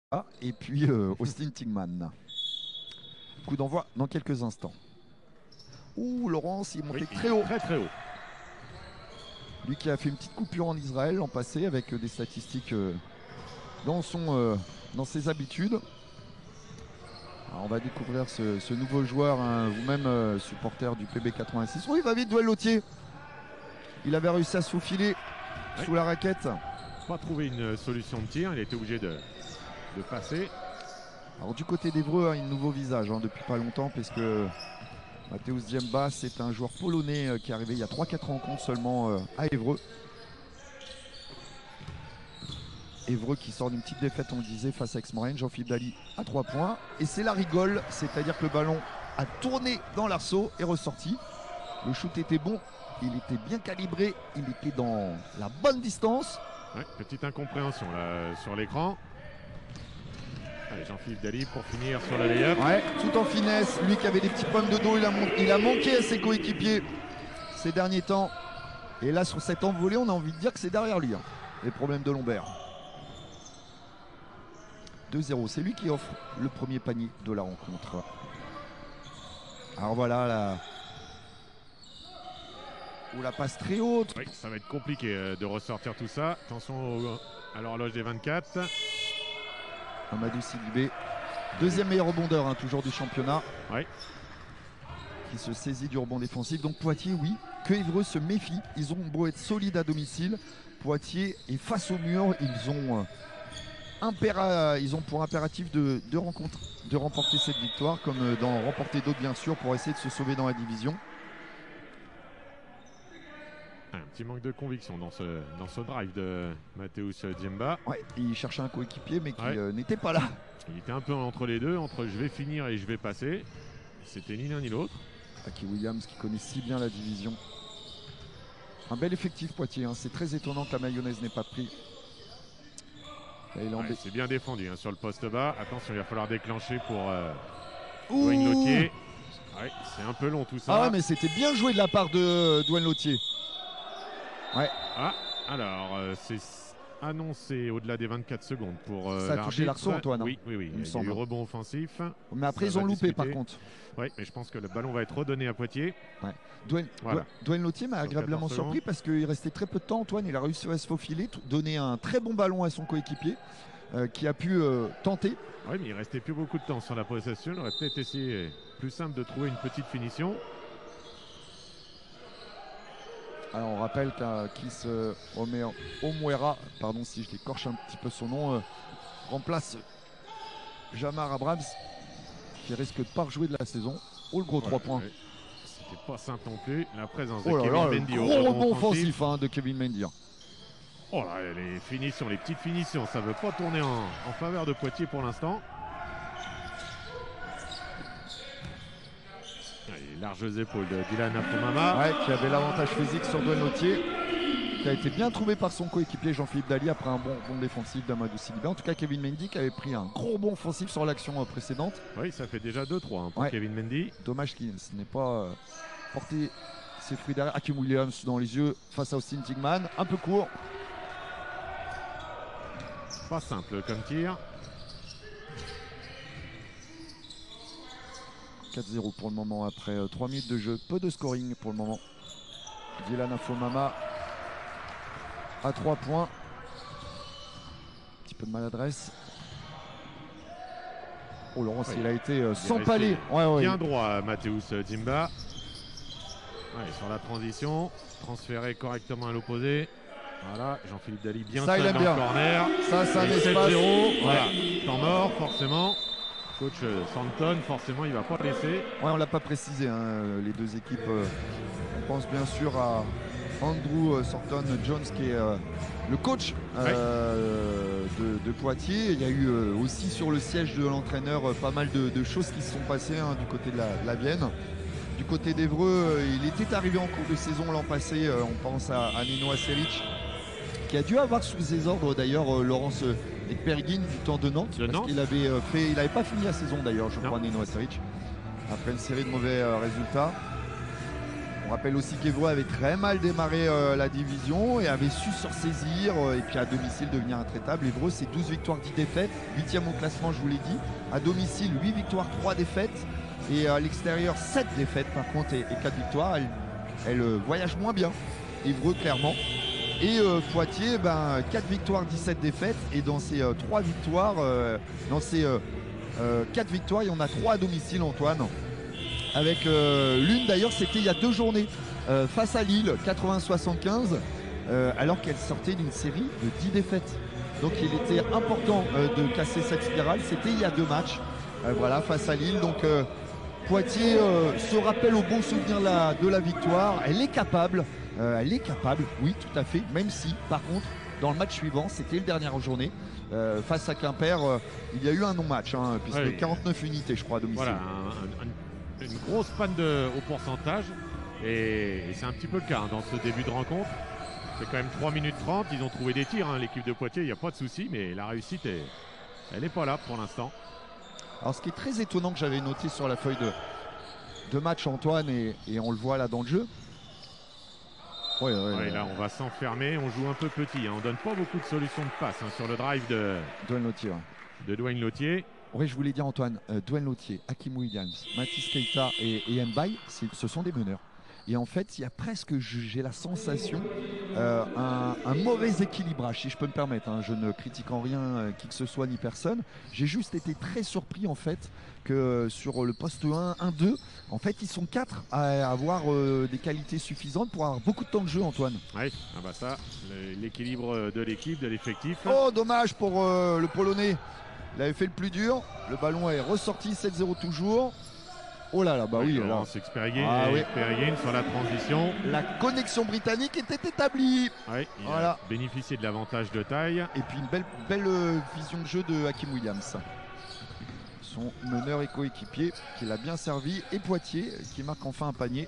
Et puis Austin Tingman. Coup d'envoi dans quelques instants. Ouh, Laurence, il est monté très haut. Très haut. Lui qui a fait une petite coupure en Israël l'an passé avec des statistiques dans ses habitudes. Alors on va découvrir ce nouveau joueur, hein, vous-même supporter du PB86. Oh, il va vite, Duel Lautier. Il avait réussi à se faufiler sous la raquette. Pas trouvé une solution de tir, il a été obligé de passer. Alors du côté d'Évreux, hein, un nouveau visage hein, depuis pas longtemps, parce que Mateusz Djemba, c'est un joueur polonais qui est arrivé il y a 3-4 rencontres seulement à Évreux. Évreux qui sort d'une petite défaite, on le disait, face à Aix-Maurienne. Jean-Philippe Daly à 3 points. Et c'est la rigole, c'est-à-dire que le ballon a tourné dans l'arceau et ressorti. Le shoot était bon, il était bien calibré, il était dans la bonne distance. Ouais, petite incompréhension là sur l'écran. Allez, Jean-Philippe Daly pour finir sur la layup. Ouais, tout en finesse. Lui qui avait des petits pommes de dos, il a manqué à ses coéquipiers ces derniers temps. Et là, sur cette envolée, on a envie de dire que c'est derrière lui, hein, les problèmes de Lombert. 2-0, c'est lui qui offre le premier panier de la rencontre. Alors voilà, la passe très haute. Oui, ça va être compliqué de ressortir tout ça. Attention à l'horloge des 24. Amadou Sidibé, deuxième meilleur rebondeur hein, toujours du championnat. Oui. Qui se saisit du rebond défensif. Donc Poitiers, oui, que Évreux se méfie. Ils ont beau être solides à domicile. Poitiers est face au mur. Ils ont pour impératif de remporter cette victoire, comme d'en remporter d'autres bien sûr, pour essayer de se sauver dans la division. Un petit manque de conviction dans ce drive de Mateusz Djemba. Ouais, il cherchait un coéquipier mais qui n'était pas là. Il était un peu entre les deux, entre je vais finir et je vais passer. C'était ni l'un ni l'autre. Aki Williams qui connaît si bien la division. Un bel effectif Poitiers, hein. C'est très étonnant que la mayonnaise n'ait pas pris. C'est bien défendu hein, sur le poste bas. Attention, il va falloir déclencher pour Dwayne Lautier. Ouais, c'est un peu long tout ça. Ah ouais, mais c'était bien joué de la part de Dwayne Lautier. Ouais. Ah, alors c'est annoncé au-delà des 24 secondes pour ça a touché l'arceau, Antoine. Oui, il y a eu rebond offensif. Mais après, ils ont loupé par contre. Oui, mais je pense que le ballon va être redonné à Poitiers. Ouais. Dwayne Lautier m'a agréablement surpris parce qu'il restait très peu de temps, Antoine. Il a réussi à se faufiler, donner un très bon ballon à son coéquipier qui a pu tenter. Oui, mais il restait plus beaucoup de temps sur la possession. Il aurait peut-être essayé plus simple de trouver une petite finition. Alors on rappelle qu'Akis Omuera, pardon si je l'écorche un petit peu son nom, remplace Jamar Abrams qui risque de pas rejouer de la saison. Oh le gros 3 points. C'était pas simple non plus. La présence de Kevin Mendy. Gros rebond offensif de Kevin Mendy. Oh là, les finitions, les petites finitions, ça veut pas tourner en faveur de Poitiers pour l'instant. Les larges épaules de Dylan Afomama. Ouais, qui avait l'avantage physique sur Dwayne Lautier, qui a été bien trouvé par son coéquipier Jean-Philippe Daly après un bon défensif d'Amadou Sidibé. En tout cas, Kevin Mendy qui avait pris un gros bond offensif sur l'action précédente. Oui, ça fait déjà 2-3 pour Kevin Mendy. Dommage qu'il n'ait pas porté ses fruits derrière. Hakim Williams dans les yeux face à Austin Tingman. Un peu court. Pas simple comme tir. 4-0 pour le moment après 3 minutes de jeu. Peu de scoring pour le moment. Dylan Afomama à 3 points. Un petit peu de maladresse. Oh Laurence, il a été sans palais. Bien droit Mateusz Djemba. Sur la transition. Transféré correctement à l'opposé. Voilà, Jean-Philippe Daly bien ça, seul dans le corner. Ça, c'est un espace. 7-0. Voilà. Temps mort, forcément. Coach Santon, forcément, il ne va pas laisser. Ouais, on ne l'a pas précisé, hein, les deux équipes. On pense bien sûr à Andrew Thornton Jones, qui est le coach de Poitiers. Il y a eu aussi sur le siège de l'entraîneur pas mal de choses qui se sont passées hein, du côté de la Vienne. Du côté d'Évreux, il était arrivé en cours de saison l'an passé. On pense à Nino Aseric, qui a dû avoir sous ses ordres d'ailleurs Laurence Ekpergin du temps de Nantes, parce qu'il n'avait pas fini la saison d'ailleurs, je crois, Nino Aseric, après une série de mauvais résultats. On rappelle aussi qu'Évreux avait très mal démarré la division et avait su se ressaisir et puis à domicile devenir intraitable. Évreux, c'est 12 victoires, 10 défaites, 8e au classement, je vous l'ai dit. À domicile, 8 victoires, 3 défaites. Et à l'extérieur, 7 défaites par contre et 4 victoires. Elle voyage moins bien, Évreux clairement. Et Poitiers, 4 victoires, 17 défaites. Et dans ces 3 victoires, dans ces 4 victoires, il y en a 3 à domicile, Antoine. Avec l'une d'ailleurs, c'était il y a 2 journées face à Lille, 80-75, alors qu'elle sortait d'une série de 10 défaites. Donc il était important de casser cette spirale. C'était il y a 2 matchs, voilà, face à Lille. Donc Poitiers se rappelle au bon souvenir de la victoire. Elle est capable, oui, tout à fait. Même si, par contre, dans le match suivant, c'était la dernière journée. Face à Quimper, il y a eu un non-match, hein, puisque 49 unités, je crois, à domicile. Voilà, une grosse panne au pourcentage. Et c'est un petit peu le cas dans ce début de rencontre. C'est quand même 3 minutes 30. Ils ont trouvé des tirs, hein, l'équipe de Poitiers, il n'y a pas de souci. Mais la réussite, elle n'est pas là pour l'instant. Alors ce qui est très étonnant que j'avais noté sur la feuille de match, Antoine, et on le voit là dans le jeu. Là on va s'enfermer, on joue un peu petit, hein. On donne pas beaucoup de solutions de passe, hein, sur le drive de Dwayne Lautier. Oui, je voulais dire, Antoine, Dwayne Lautier, Hakim Williams, Mathis Keita et Mbaye, ce sont des meneurs. Et en fait, il y a presque, j'ai la sensation, un mauvais équilibrage, si je peux me permettre, hein. Je ne critique en rien qui que ce soit ni personne. J'ai juste été très surpris en fait que sur le poste 1, 1-2, en fait ils sont 4 à avoir des qualités suffisantes pour avoir beaucoup de temps de jeu, Antoine. Oui, ça, l'équilibre de l'équipe, de l'effectif. Oh, dommage pour le Polonais. Il avait fait le plus dur. Le ballon est ressorti, 7-0 toujours. Oh là là, oui. Perriguin sur la transition. La connexion britannique était établie. Oui, il a bénéficié de l'avantage de taille. Et puis une belle vision de jeu de Hakim Williams. Son meneur et coéquipier qui l'a bien servi. Et Poitiers qui marque enfin un panier.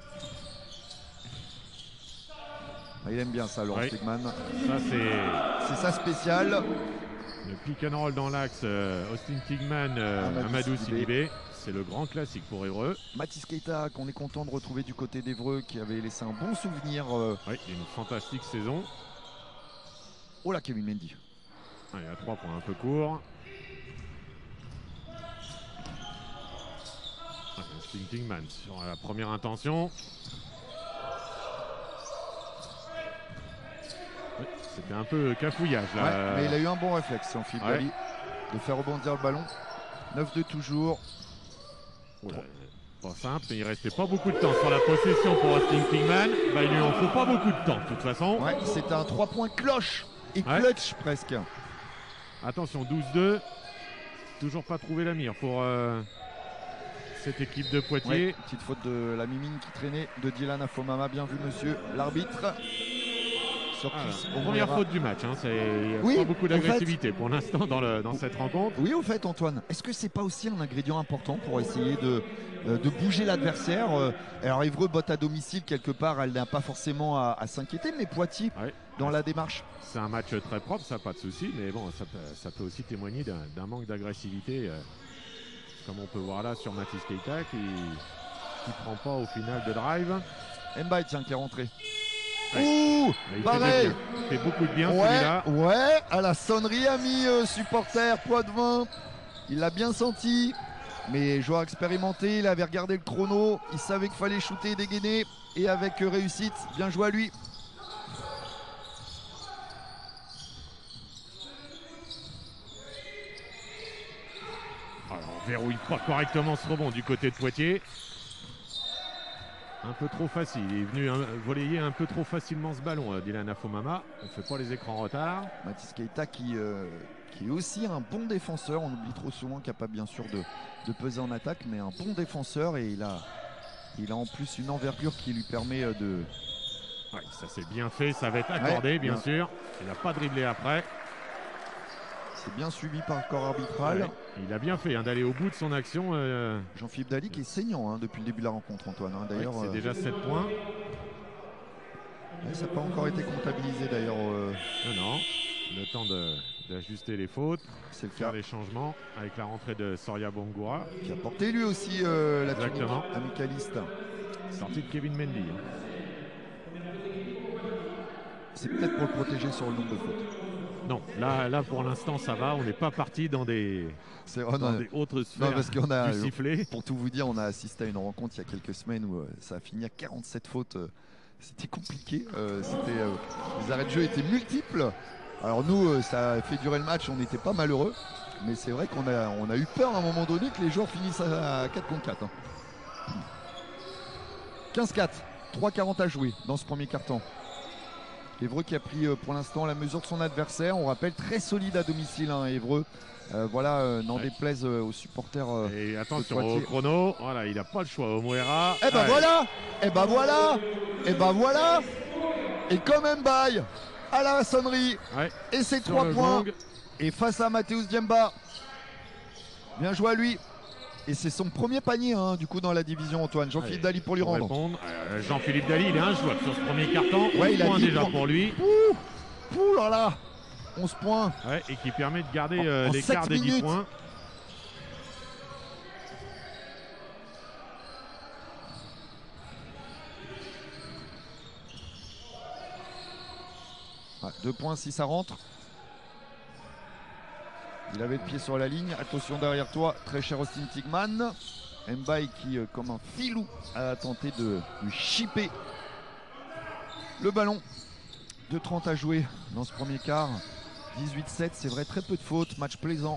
Il aime bien ça, Laurent Stegman. C'est sa spéciale. Le pick and roll dans l'axe, Austin Tigman, Amadou Sidibé. C'est le grand classique pour Évreux. Mathis Keita, qu'on est content de retrouver du côté d'Évreux, qui avait laissé un bon souvenir. Oui, une fantastique saison. Oh là, Kevin Mendy. Allez, à 3 points un peu court. Austin Tigman sur la première intention. C'était un peu cafouillage là. Mais il a eu un bon réflexe, Philippe Dali, de faire rebondir le ballon. 9-2 toujours. Pas simple, mais il restait pas beaucoup de temps sur la possession pour Austin Tigman. Il lui en faut pas beaucoup de temps de toute façon. C'est un 3 points cloche et clutch presque. Attention, 12-2. Toujours pas trouvé la mire pour cette équipe de Poitiers. Petite faute de la mimine qui traînait de Dylan Afomama. Bien vu, monsieur l'arbitre. Première faute du match, hein. Il n'y a pas beaucoup d'agressivité pour l'instant dans cette rencontre. Oui, au fait, Antoine, est-ce que c'est pas aussi un ingrédient important pour essayer de bouger l'adversaire? Alors Évreux botte à domicile quelque part, elle n'a pas forcément à s'inquiéter, mais Poitiers dans la démarche. C'est un match très propre, ça pas de souci, mais bon, ça peut aussi témoigner d'un manque d'agressivité, comme on peut voir là sur Mathis Keita qui prend pas au final de drive. Mbaye, tiens, qui est rentré. Ouh, pareil. Il fait beaucoup de bien celui-là. À la sonnerie, ami supporter Poitvin. Il l'a bien senti. Mais joueur expérimenté, il avait regardé le chrono. Il savait qu'il fallait shooter et dégainer. Et avec réussite, bien joué à lui. Alors, on verrouille pas correctement ce rebond du côté de Poitiers. Un peu trop facile, il est venu voler un peu trop facilement ce ballon, Dylan Afomama. On ne fait pas les écrans en retard. Mathis Keita qui est aussi un bon défenseur. On oublie trop souvent, capable bien sûr de peser en attaque, mais un bon défenseur. Et il a en plus une envergure qui lui permet de... Ça c'est bien fait, ça va être accordé bien sûr. Il n'a pas dribblé après. C'est bien suivi par le corps arbitral. Il a bien fait d'aller au bout de son action. Jean-Philippe Dali qui est saignant depuis le début de la rencontre, Antoine. D'ailleurs, c'est déjà 7 points. Ça n'a pas encore été comptabilisé d'ailleurs. Non, le temps d'ajuster les fautes, c'est le faire les changements avec la rentrée de Soria Bangura. Qui a porté lui aussi la tunique amicaliste. Sortie de Kevin Mendy. c'est peut-être pour le protéger sur le nombre de fautes. Non, là pour l'instant ça va, on n'est pas parti dans des autres sphères parce qu'on a, du sifflet. Pour tout vous dire, on a assisté à une rencontre il y a quelques semaines où ça a fini à 47 fautes. C'était compliqué, les arrêts de jeu étaient multiples. Alors nous, ça a fait durer le match, on n'était pas malheureux. Mais c'est vrai qu'on a eu peur à un moment donné que les joueurs finissent à 4 contre 4. 15-4, 3-40 à jouer dans ce premier quart-temps. Évreux qui a pris pour l'instant la mesure de son adversaire. On rappelle très solide à domicile, hein, Évreux. N'en déplaise aux supporters. Et attention au chrono, voilà, il n'a pas le choix. Omuera. Et ben voilà. Et quand même bail à la sonnerie. Ouais. Et c'est 3 points. Et face à Mathéus Diemba. Bien joué à lui. Et c'est son premier panier du coup dans la division, Antoine. Jean-Philippe Daly pour lui rendre. Jean-Philippe Daly, il est injouable sur ce premier carton. Ouais, il a 10 points déjà pour lui. Ouh là là, 11 points. Ouais, et qui permet de garder l'écart des 10 points. Ouais, 2 points si ça rentre. Il avait le pied sur la ligne. Attention derrière toi, très cher Austin Tigman. Mbaye qui, comme un filou, a tenté de lui chipper le ballon. 2:30 à jouer dans ce premier quart. 18-7, c'est vrai, très peu de fautes. Match plaisant.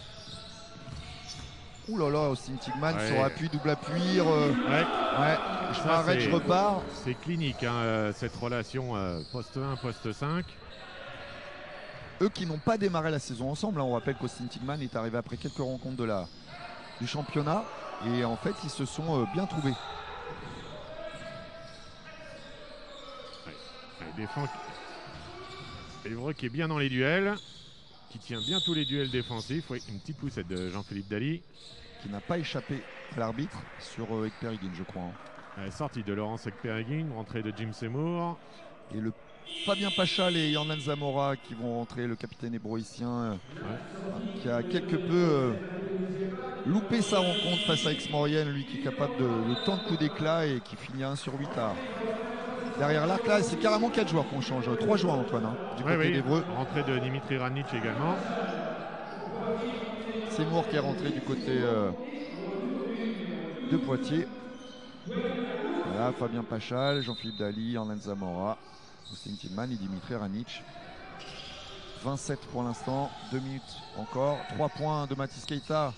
Ouh là là, Austin Tigman sur appui, double appui. Je m'arrête, je repars. C'est clinique, cette relation poste 1, poste 5. Eux qui n'ont pas démarré la saison ensemble, on rappelle qu'Austin Tigman est arrivé après quelques rencontres du championnat et en fait ils se sont bien trouvés. Défend Évreux qui est bien dans les duels, qui tient bien tous les duels défensifs. Une petite poussette de Jean-Philippe Daly. Qui n'a pas échappé à l'arbitre sur Ekperigin, je crois. Sortie de Laurence Ekperigin, rentrée de Jim Seymour. Et le Fabien Pachal et Hernan Zamora qui vont rentrer, le capitaine hébroïcien qui a quelque peu loupé sa rencontre face à Aix-Maurienne, lui qui est capable de tant de coups d'éclat et qui finit 1/8 derrière l'arc. Là, c'est carrément 4 joueurs qu'on change. 3 joueurs, Antoine, du côté d'Évreux. Rentrée de Dimitri Ranic également. Seymour qui est rentré du côté de Poitiers. Voilà, Fabien Pachal, Jean-Philippe Daly, Hernan Zamora, Austin Tigman et Dimitri Ranic. 27 pour l'instant, 2 minutes encore. 3 points de Mathis Keita.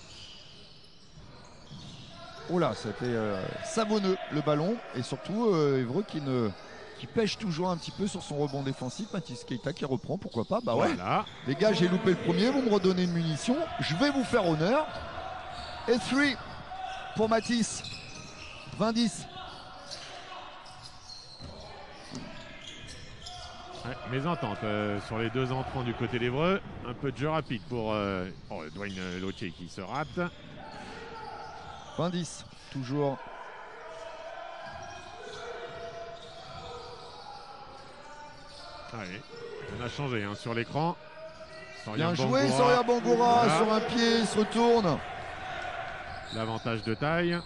Oh là, c'était savonneux le ballon. Et surtout, Évreux qui pêche toujours un petit peu sur son rebond défensif. Mathis Keita qui reprend, pourquoi pas. Bah ouais, voilà. Les gars, j'ai loupé le premier, vous me redonnez une munition. Je vais vous faire honneur. Et 3 pour Mathis. 20-10. Mésentente sur les 2 entrants du côté d'Évreux. Un peu de jeu rapide pour Dwayne Lautier qui se rate. 20-10, toujours. Allez, on a changé sur l'écran. Bien joué, Soria Bangoura sur un pied, il se retourne. L'avantage de taille.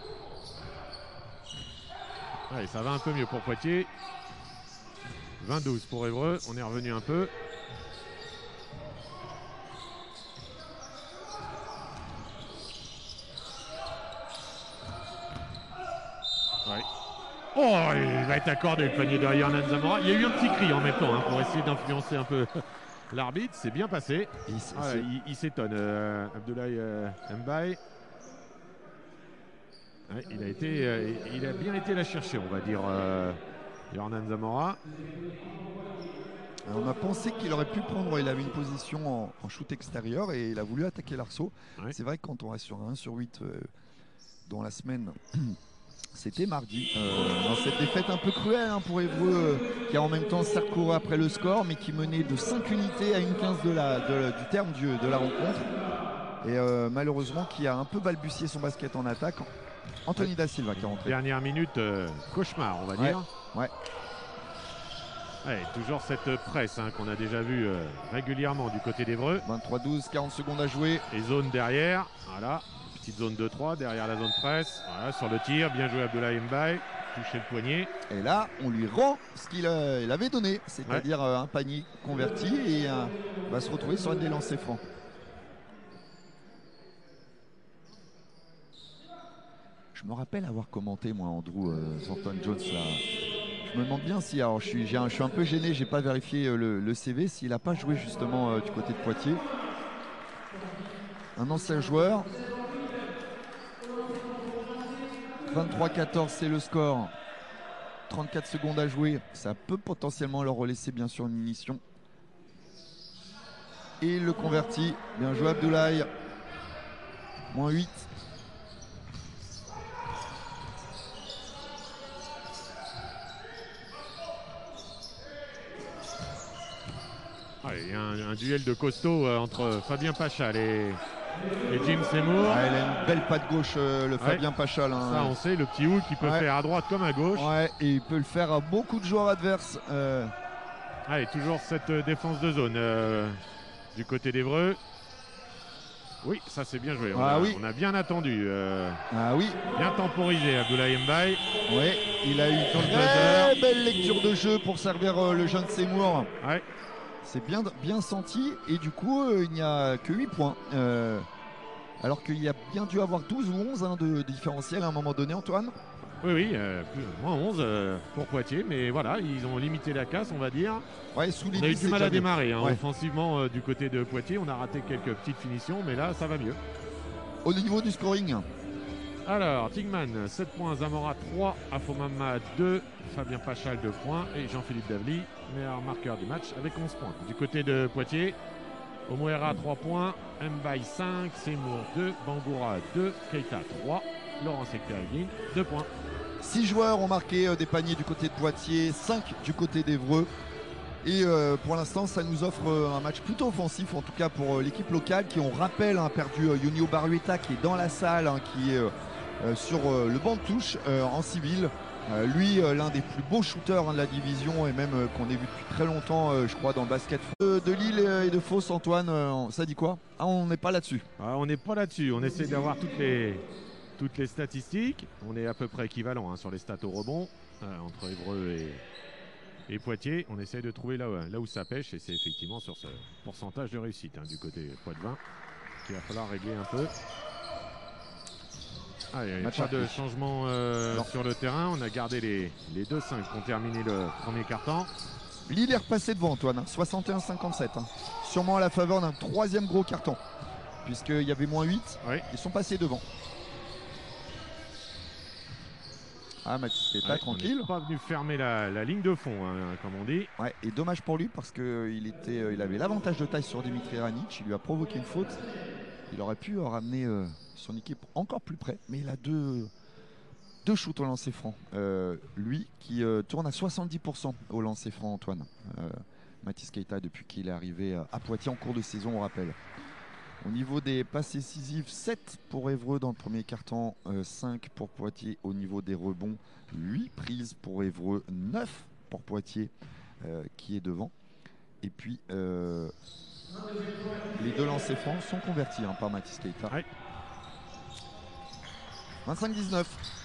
Allez, ça va un peu mieux pour Poitiers. 20-12 pour Évreux, on est revenu un peu. Oh, il va être accordé le panier de Hernan Zamora. Il y a eu un petit cri en même temps pour essayer d'influencer un peu l'arbitre. C'est bien passé. Il s'étonne, Abdoulaye Mbaye. Ouais, il a bien été la chercher, on va dire, Hernan Zamora. On a pensé qu'il aurait pu prendre, il avait une position en shoot extérieur et il a voulu attaquer l'arceau. Ouais. C'est vrai que quand on reste sur un 1/8 dans la semaine, c'était mardi, dans cette défaite un peu cruelle pour Évreux, qui a en même temps certes couru après le score, mais qui menait de 5 unités à 1/15 du terme de la rencontre. Et malheureusement, qui a un peu balbutié son basket en attaque. Anthony Da Silva qui est rentré. Dernière minute, cauchemar, on va dire. Ouais. Ouais, toujours cette presse qu'on a déjà vue régulièrement du côté d'Évreux. 23-12, 40 secondes à jouer. Et zone derrière, voilà. Petite zone 2-3 derrière la zone presse. Voilà, sur le tir, bien joué Abdoulaye Mbaye. touché le poignet. Et là, on lui rend ce qu'il avait donné, c'est-à-dire un panier converti et va se retrouver sur des lancers francs. Je me rappelle avoir commenté, moi, Andrew Thornton Jones, là. Je me demande bien si, alors je suis un peu gêné, j'ai pas vérifié le CV, s'il n'a pas joué justement du côté de Poitiers. Un ancien joueur. 23-14, c'est le score. 34 secondes à jouer, ça peut potentiellement leur laisser bien sûr une munition. Et il le convertit, bien joué Abdoulaye. Moins 8. Il y a un duel de costaud entre Fabien Pachal et Jim Seymour. Il a une belle patte gauche, le Fabien Pachal. Hein. Ça, on sait, le petit hook qui peut faire à droite comme à gauche. Ouais, et il peut le faire à beaucoup de joueurs adverses. Allez, toujours cette défense de zone du côté d'Évreux. Oui, ça c'est bien joué. On a bien attendu. Bien temporisé, Abdoulaye Mbaye. Oui, il a eu une très belle lecture de jeu pour servir le jeune Seymour. Ouais. C'est bien senti et du coup il n'y a que 8 points alors qu'il y a bien dû avoir 12 ou 11 de différentiel à un moment donné, Antoine. Oui, moins 11 pour Poitiers, mais voilà, ils ont limité la casse, on va dire. Ouais, sous les on a eu du mal à démarrer ouais. Offensivement du côté de Poitiers, on a raté quelques petites finitions, mais là ça va mieux. Au niveau du scoring, alors Tigman 7 points, Zamora 3, Afomama 2, Fabien Pachal 2 points et Jean-Philippe Davly, meilleur marqueur du match avec 11 points. Du côté de Poitiers, Omoera 3 points, Mbaye 5, Seymour 2, Bangoura 2, Keita 3, Laurent Secperguin 2 points. 6 joueurs ont marqué des paniers du côté de Poitiers, 5 du côté d'Évreux. Et pour l'instant, ça nous offre un match plutôt offensif, en tout cas pour l'équipe locale qui, on rappelle, a perdu Yunio Barueta qui est dans la salle, qui est sur le banc de touche en civil. Lui, l'un des plus beaux shooters de la division et même qu'on ait vu depuis très longtemps, je crois, dans le basket de Lille et de Fos. Antoine, ça dit quoi? On n'est pas là-dessus. On n'est pas là-dessus. On essaie d'avoir toutes les statistiques. On est à peu près équivalent sur les stats au rebond entre Évreux et Poitiers. On essaie de trouver là où ça pêche et c'est effectivement sur ce pourcentage de réussite du côté Poitvin qu'il va falloir régler un peu. Il n'y a pas de changement sur le terrain. On a gardé les 2-5 qui ont terminé le premier quart-temps. Lille est repassé devant, Antoine, 61-57. Sûrement à la faveur d'un troisième gros carton, puisqu'il y avait moins 8. Ils sont passés devant. Mathis Keita, tranquille. On n'est pas venu fermer la ligne de fond, comme on dit. Ouais, et dommage pour lui parce qu'il avait l'avantage de taille sur Dimitri Ranić. Il lui a provoqué une faute. Il aurait pu ramener son équipe encore plus près, mais il a deux shoots au lancer franc. Lui qui tourne à 70% au lancer franc, Antoine. Mathis Keita, depuis qu'il est arrivé à Poitiers en cours de saison, on rappelle. Au niveau des passes décisives, 7 pour Évreux dans le premier quart-temps, 5 pour Poitiers. Au niveau des rebonds, 8 prises pour Évreux, 9 pour Poitiers qui est devant. Et puis les deux lancers francs sont convertis par Mathis Keita. 25-19.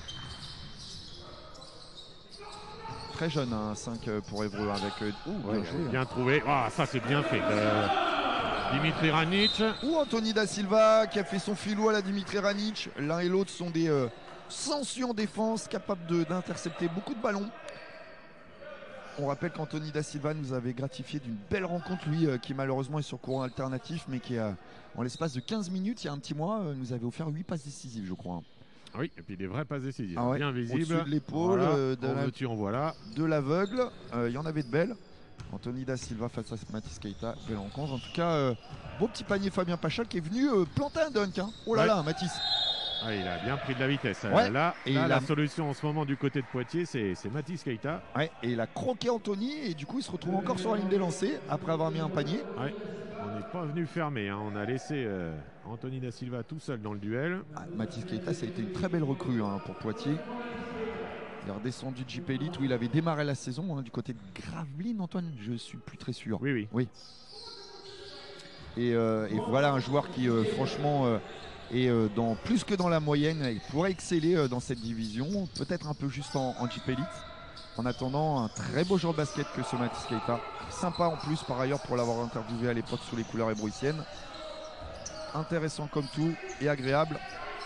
Très jeune, 5 pour Évreux avec... bien trouvé. Ça c'est bien fait. Dimitri Ranić. Ou Anthony Da Silva qui a fait son filou à la Dimitri Ranić. L'un et l'autre sont des sensus en défense, capables d'intercepter beaucoup de ballons. On rappelle qu'Anthony Da Silva nous avait gratifié d'une belle rencontre, lui qui malheureusement est sur courant alternatif, mais qui en l'espace de 15 minutes, il y a un petit mois, nous avait offert 8 passes décisives, je crois. Oui, et puis des vraies passes décisives, bien visibles. Au-dessus de l'épaule, de l'aveugle, il y en avait de belles. Anthony Da Silva face à Mathis Keita, belle rencontre. En tout cas, beau petit panier Fabien Pachal qui est venu planter un dunk. Oh là là, Mathis. Il a bien pris de la vitesse. Là, la solution en ce moment du côté de Poitiers, c'est Mathis Keita. Et il a croqué Anthony et du coup, il se retrouve encore sur la ligne des lancers après avoir mis un panier. On n'est pas venu fermer. On a laissé Anthony Da Silva tout seul dans le duel. Mathis Keita, ça a été une très belle recrue pour Poitiers. Il est redescendu de JP Elite où il avait démarré la saison du côté de Gravelines, Antoine, je suis plus très sûr. Oui. Et voilà un joueur qui franchement Et dans plus que dans la moyenne, il pourrait exceller dans cette division, peut-être un peu juste en Jeep Elite. En attendant, un très beau joueur de basket que ce Mathis Keita. Sympa en plus par ailleurs pour l'avoir interviewé à l'époque sous les couleurs hébroïciennes. Intéressant comme tout et agréable.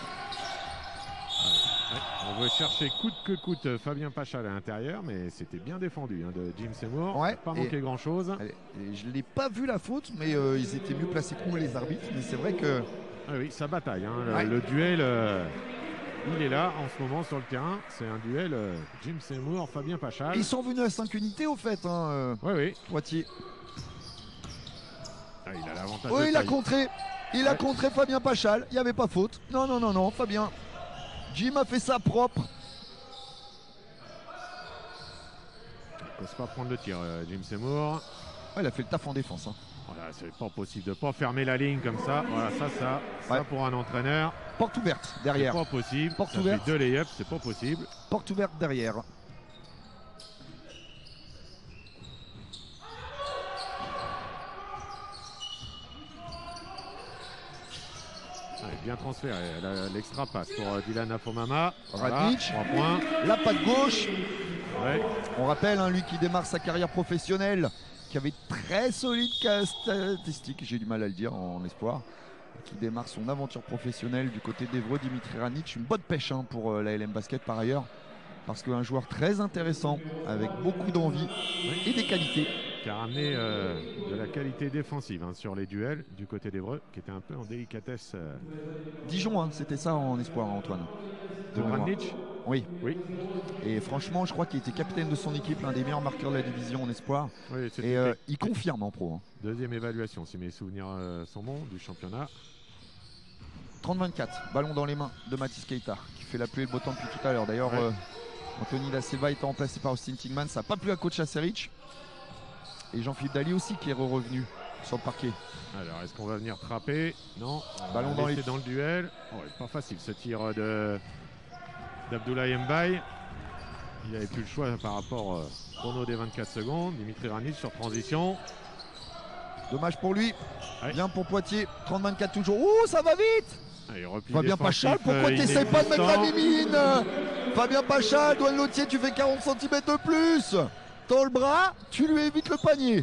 Ouais, on veut chercher coûte que coûte Fabien Pachal à l'intérieur, mais c'était bien défendu de Jim Seymour. Ouais, pas manqué grand chose. Je ne l'ai pas vu la faute, mais ils étaient mieux placés que nous les arbitres. Mais c'est vrai que. Ah oui, ça bataille. Hein. Le duel, il est là en ce moment sur le terrain. C'est un duel Jim Seymour, Fabien Pachal. Ils sont venus à 5 unités au fait. Oui. Poitiers. Ah, il a l'avantage. Oui, il a contré. Il a contré Fabien Pachal. Il n'y avait pas faute. Non, Fabien. Jim a fait ça propre. Il ne peut pas prendre le tir, Jim Seymour. Il a fait le taf en défense. Voilà, c'est pas possible de ne pas fermer la ligne comme ça. Voilà, ça pour un entraîneur. Porte ouverte derrière. C'est pas possible. Porte ça ouverte. Fait 2 lay-ups, c'est pas possible. Porte ouverte derrière. Allez, bien transféré. L'extra passe pour Dylan Afomama. Radnic. Voilà, 3 points. La patte gauche. Ouais. On rappelle, lui qui démarre sa carrière professionnelle, qui avait très solide statistiques, j'ai du mal à le dire en espoir, qui démarre son aventure professionnelle du côté d'Évreux, Dimitri Radnic. Une bonne pêche pour la LM Basket par ailleurs, parce qu'un joueur très intéressant, avec beaucoup d'envie et des qualités. Qui a ramené de la qualité défensive sur les duels du côté d'Évreux, qui était un peu en délicatesse. Dijon, c'était ça en espoir, Antoine. De Radnic. Oui. Et franchement, je crois qu'il était capitaine de son équipe, l'un des meilleurs marqueurs de la division en espoir. Oui, et il confirme en pro. Deuxième évaluation, si mes souvenirs sont bons, du championnat. 30-24, ballon dans les mains de Mathis Keita, qui fait la pluie et le beau temps depuis tout à l'heure. D'ailleurs, Anthony Da Silva étant remplacé par Austin Tingman, ça n'a pas plu à coach Asseric. Et Jean-Philippe Daly aussi qui est revenu sur le parquet. Alors, est-ce qu'on va venir trapper? Non. Ballon dans le duel. Pas facile ce tir d'Abdoulaye Mbaye. Il n'avait plus le choix par rapport au chrono des 24 secondes. Dimitri Radnic sur transition. Dommage pour lui. Ouais. Bien pour Poitiers. 30-24 toujours. Ouh, ça va vite. Allez, Fabien Pachal, pourquoi tu n'essayes pas de mettre la mimine? Fabien Pachal, Douane Lautier, tu fais 40 cm de plus. Tends le bras, tu lui évites le panier.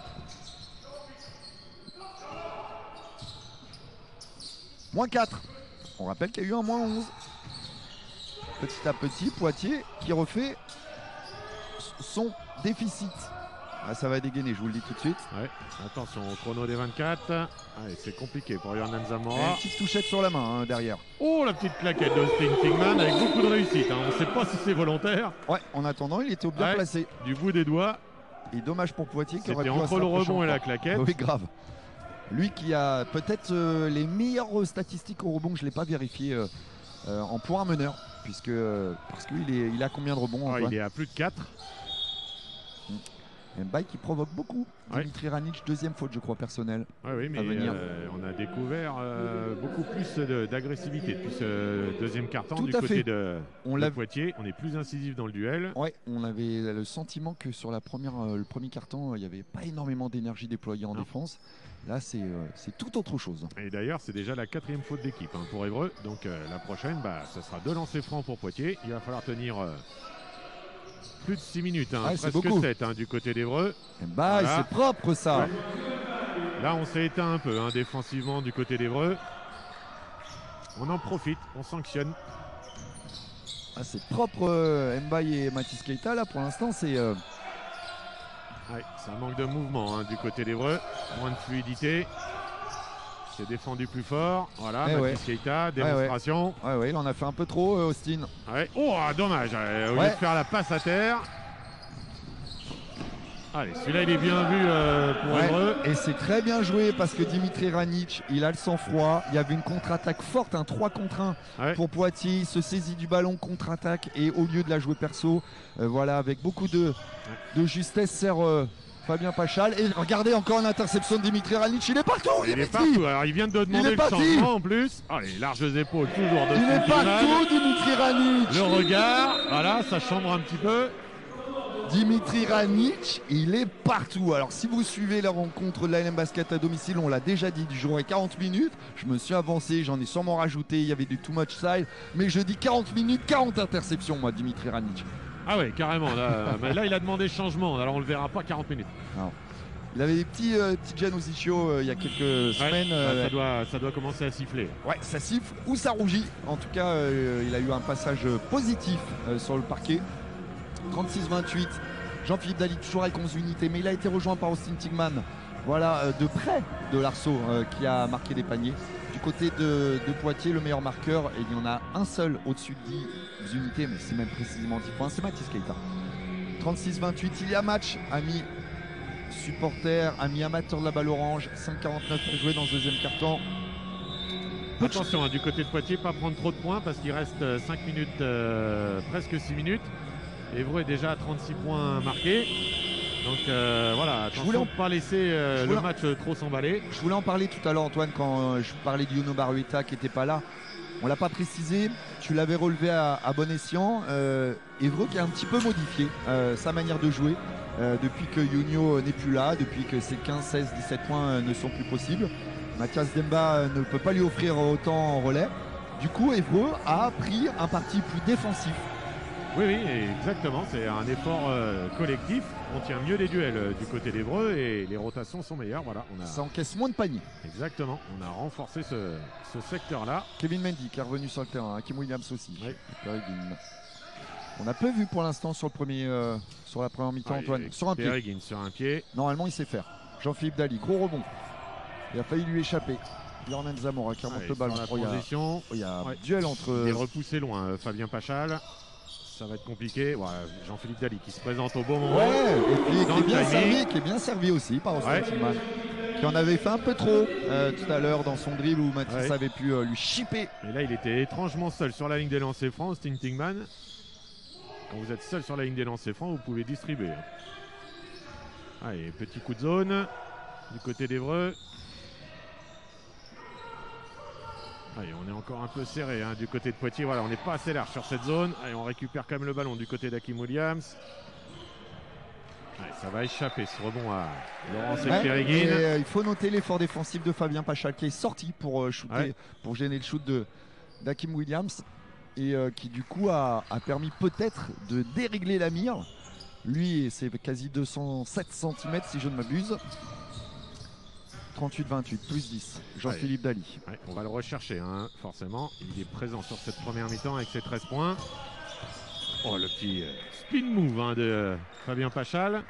Moins 4. On rappelle qu'il y a eu un moins 11. Petit à petit, Poitiers qui refait son déficit. Ah, ça va dégainer, je vous le dis tout de suite. Ouais. Attention au chrono des 24. Allez, c'est compliqué pour Hernan Zamora. Une petite touchette sur la main derrière. Oh, la petite claquette d'Austin Tingman avec beaucoup de réussite. On ne sait pas si c'est volontaire. Ouais, en attendant, il était bien placé. Du bout des doigts. Et dommage pour Poitiers qui aurait pu entre le rebond et la claquette. Oui, grave. Lui qui a peut-être les meilleures statistiques au rebond, je ne l'ai pas vérifié en points meneur, parce qu'il a combien de rebonds? Il est à plus de 4. Mbaye qui provoque beaucoup. Dimitri Radnic, deuxième faute, je crois, personnelle. Oui, mais on a découvert beaucoup plus d'agressivité depuis ce deuxième quart-temps du côté de Poitiers. On est plus incisif dans le duel. Oui, on avait le sentiment que sur le premier quart-temps, il n'y avait pas énormément d'énergie déployée en défense. Là, c'est tout autre chose. Et d'ailleurs, c'est déjà la 4e faute d'équipe pour Évreux. Donc la prochaine, ce sera 2 lancers francs pour Poitiers. Il va falloir tenir plus de 6 minutes, presque 7 du côté d'Évreux. Voilà. C'est propre ça. Ouais. Là, on s'est éteint un peu défensivement du côté d'Évreux. On en profite, on sanctionne. C'est propre Mbaye et Mathis Keita. Là, pour l'instant, c'est... ça manque de mouvement du côté d'Évreux. Moins de fluidité. C'est défendu plus fort. Voilà, Mathis Keita, démonstration. Il en a fait un peu trop, Austin. Oh, dommage. Au lieu de faire la passe à terre. Allez, celui-là, il est bien vu pour Évreux. Et c'est très bien joué parce que Dimitri Radnic, il a le sang-froid. Il y avait une contre-attaque forte, un 3 contre 1 pour Poitiers. Il se saisit du ballon, contre-attaque. Et au lieu de la jouer perso, avec beaucoup de justesse, sert... Fabien Pachal, et regardez encore l'interception de Dimitri Radnic, il est partout. Il est partout. Alors il vient de demander le changement en plus. Allez, larges épaules toujours de Il est partout, Dimitri Radnic. Le regard, voilà, ça chambre un petit peu. Dimitri Ranić, il est partout. Alors si vous suivez la rencontre de l'ALM Basket à domicile, on l'a déjà dit, du jour et 40 minutes. Je me suis avancé, j'en ai sûrement rajouté, il y avait du too much side. Mais je dis 40 minutes, 40 interceptions, moi, Dimitri Ranić. Ah ouais, carrément. Mais là, il a demandé changement. Alors on le verra pas 40 minutes. Alors, il avait des petites gènes aux ischios il y a quelques semaines. Ça doit commencer à siffler. Ouais, ça siffle ou ça rougit. En tout cas, il a eu un passage positif sur le parquet. 36-28. Jean-Philippe Daly toujours avec 11 unités, mais il a été rejoint par Austin Tigman. Voilà, de près de l'Arceau qui a marqué des paniers. Du côté de Poitiers, le meilleur marqueur, et il y en a un seul au-dessus de 10 unités, mais c'est même précisément 10 points, c'est Mathis Keita. 36-28, il y a match, amis supporters, amis amateurs de la balle orange. 5,49 pour jouer dans ce deuxième quart-temps. Attention, du côté de Poitiers, pas prendre trop de points parce qu'il reste 5 minutes, presque 6 minutes. Évreux est déjà à 36 points marqués. Donc voilà, attention de ne pas laisser le match trop s'emballer. Je voulais en parler tout à l'heure, Antoine, quand je parlais de Yono Barueta qui n'était pas là. On ne l'a pas précisé, tu l'avais relevé à bon escient. Évreux qui a un petit peu modifié sa manière de jouer depuis que Yono n'est plus là, depuis que ses 15, 16, 17 points ne sont plus possibles. Mathias Demba ne peut pas lui offrir autant en relais. Du coup, Évreux a pris un parti plus défensif. Oui, exactement. C'est un effort collectif. On tient mieux les duels du côté d'Évreux et les rotations sont meilleures. Voilà, ça encaisse moins de paniers. Exactement. On a renforcé ce secteur-là. Kevin Mendy qui est revenu sur le terrain. Hakim Williams aussi. Oui. On a peu vu pour l'instant sur la première mi-temps, Antoine. Sur un pied. Pereguin sur un pied. Normalement, il sait faire. Jean-Philippe Daly, gros rebond. Il a failli lui échapper. Jordan Zamora qui remonte le ballon. Il y a duel entre. Il est repoussé loin, Fabien Pachal. Ça va être compliqué. Ouais, Jean-Philippe Daly qui se présente au bon moment. Ouais, et qui est bien servi aussi par Austin Tigman. Qui en avait fait un peu trop tout à l'heure dans son dribble où Mathis avait pu lui chipper. Et là, il était étrangement seul sur la ligne des lancers francs, Austin Tigman. Quand vous êtes seul sur la ligne des lancers francs, vous pouvez distribuer. Allez, petit coup de zone du côté d'Évreux. Allez, on est encore un peu serré du côté de Poitiers. Voilà, on n'est pas assez large sur cette zone. Allez, on récupère quand même le ballon du côté d'Hakim Williams. Allez, ça va échapper ce rebond à Laurence Pereguin. Il faut noter l'effort défensif de Fabien Pachal qui est sorti pour shooter, pour gêner le shoot d'Hakim Williams et qui du coup a permis peut-être de dérégler la mire. Lui, c'est quasi 207 cm si je ne m'abuse. 38-28, plus 10. Jean-Philippe Daly. On va le rechercher, forcément. Il est présent sur cette première mi-temps avec ses 13 points. Oh, le petit spin move de Fabien Pachal.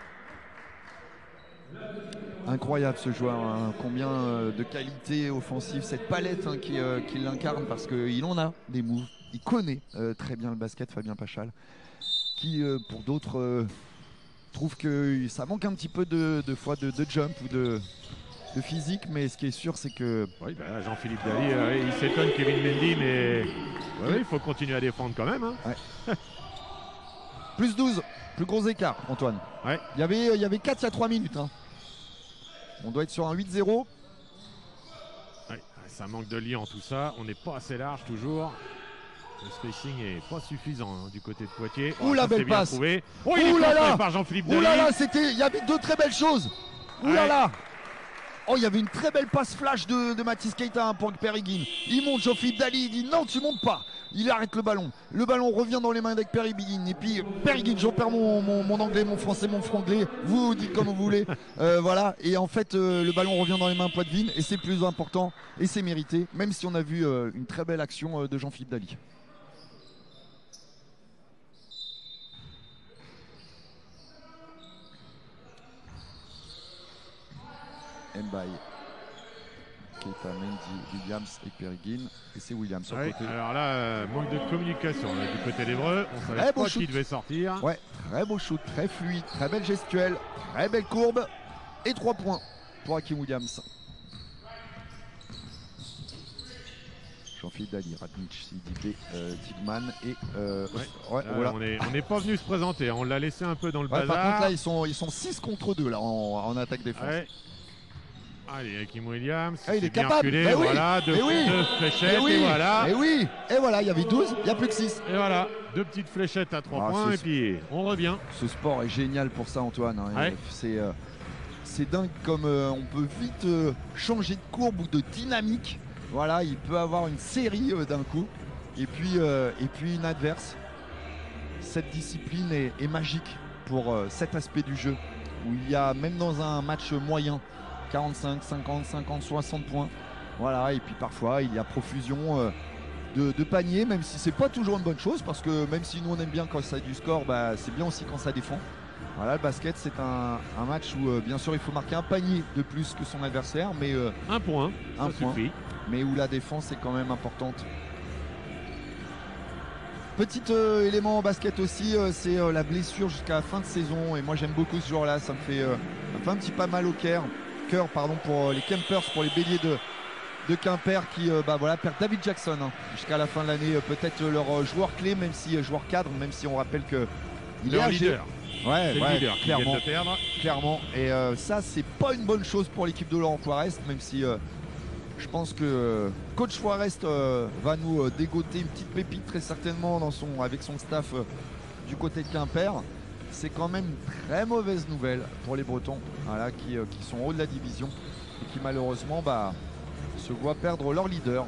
Incroyable ce joueur, combien de qualité offensive, cette palette qu'il incarne parce qu'il en a des moves. Il connaît très bien le basket, Fabien Pachal, qui pour d'autres trouve que ça manque un petit peu de jump ou de physique, mais ce qui est sûr c'est que Jean-Philippe Daly il s'étonne Kevin Mendy, mais il faut continuer à défendre quand même. Plus 12, plus gros écart, Antoine. Il y avait 4 il y a 3 minutes. On doit être sur un 8-0. Ça manque de liant tout ça, on n'est pas assez large toujours. Le spacing est pas suffisant du côté de Poitiers. Ouh la belle passe. Il est contré par Jean-Philippe Daly. Ouh là là, il y avait deux très belles choses. Ouh là là. Oh, il y avait une très belle passe flash de Mathis Keita pour Pereguin. Il monte, Jean-Philippe Daly, il dit non, tu montes pas. Il arrête le ballon. Le ballon revient dans les mains d'Ek Pereguin. Et puis Pereguin, j'en perds mon anglais, mon français, mon franglais. Vous dites comme vous voulez. Voilà. Et en fait, le ballon revient dans les mains de Poitvin. Et c'est plus important. Et c'est mérité. Même si on a vu une très belle action de Jean-Philippe Daly. Mbaye, Keita, Mendy, Williams et Pereguin. Et c'est Williams sur le côté. Alors là, manque de communication du côté d'Évreux. On savait pas qui devait sortir. Ouais, très beau shoot, très fluide, très belle gestuelle, très belle courbe. Et 3 points pour Hakim Williams. Jean-Philippe Daly, Radnić, Sidibé, Tigman et voilà. On n'est pas venu se présenter, on l'a laissé un peu dans le bazar. Par contre là ils sont 6 contre 2 là, en attaque défense. Allez, Hakim Williams. Ah, il est bien capable. reculé, Mais oui. voilà, deux fléchettes, oui. et voilà. Et oui. Et voilà, il y avait 12, il n'y a plus que 6. Et voilà, 2 petites fléchettes à 3 points, et puis on revient. Ce sport est génial pour ça, Antoine. Ouais. C'est dingue comme on peut vite changer de courbe ou de dynamique. Voilà, il peut avoir une série d'un coup. Et puis une adverse. Cette discipline est magique pour cet aspect du jeu. Où il y a, même dans un match moyen, 45, 50, 50, 60 points. Voilà, et puis parfois il y a profusion de paniers, même si c'est pas toujours une bonne chose, parce que même si nous on aime bien quand ça a du score, bah, c'est bien aussi quand ça défend. Voilà, le basket c'est un match où bien sûr il faut marquer un panier de plus que son adversaire, mais un point, ça suffit. Mais où la défense est quand même importante. Petit élément en basket aussi, c'est la blessure jusqu'à la fin de saison, et moi j'aime beaucoup ce joueur là, ça me fait un petit pas mal au cœur pour les Campers, pour les béliers de Quimper qui voilà, perdent David Jackson jusqu'à la fin de l'année, peut-être leur joueur clé, même si joueur cadre, même si on rappelle que il est âgé. Leader. Ouais, le leader clairement, clairement. Et ça c'est pas une bonne chose pour l'équipe de Laurent Forest, même si je pense que coach Forest va nous dégoter une petite pépite très certainement avec son staff du côté de Quimper. C'est quand même une très mauvaise nouvelle pour les Bretons, voilà, qui sont en haut de la division et qui malheureusement se voient perdre leur leader.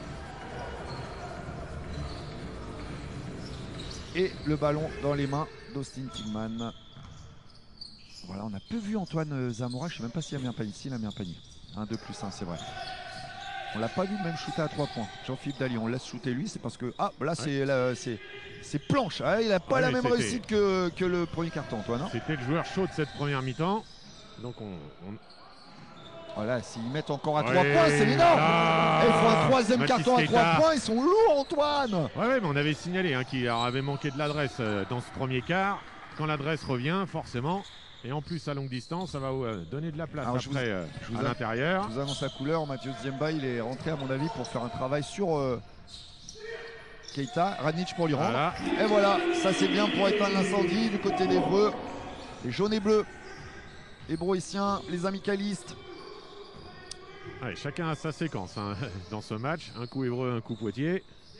Et le ballon dans les mains d'Austin Tigman. Voilà, on a peu vu Antoine Zamora, je ne sais même pas s'il a mis un panier. S'il a mis un panier. 1, 2 plus 1, c'est vrai. On l'a pas vu même shooter à 3 points. Jean-Philippe Dali, on laisse shooter lui, c'est parce que là c'est planche. Ah, il n'a pas la même réussite que le premier carton, Antoine. Hein. C'était le joueur chaud de cette première mi-temps. Donc voilà, s'ils mettent encore à 3 points, c'est énorme. Ils font un troisième carton à 3 points, ils sont lourds, Antoine. Ouais, mais on avait signalé qu'il leur avait manqué de l'adresse dans ce premier quart. Quand l'adresse revient, forcément. Et en plus, à longue distance, ça va donner de la place. Alors, après, à l'intérieur. Je vous annonce la couleur. Mathieu Ziemba, il est rentré, à mon avis, pour faire un travail sur Keita. Radnic pour lui rendre. Voilà. Et voilà, ça c'est bien pour éteindre l'incendie du côté d'Évreux. Les jaunes et bleus, les Broïciens, les amicalistes. Allez, chacun a sa séquence dans ce match. Un coup Évreux, un coup Poitiers.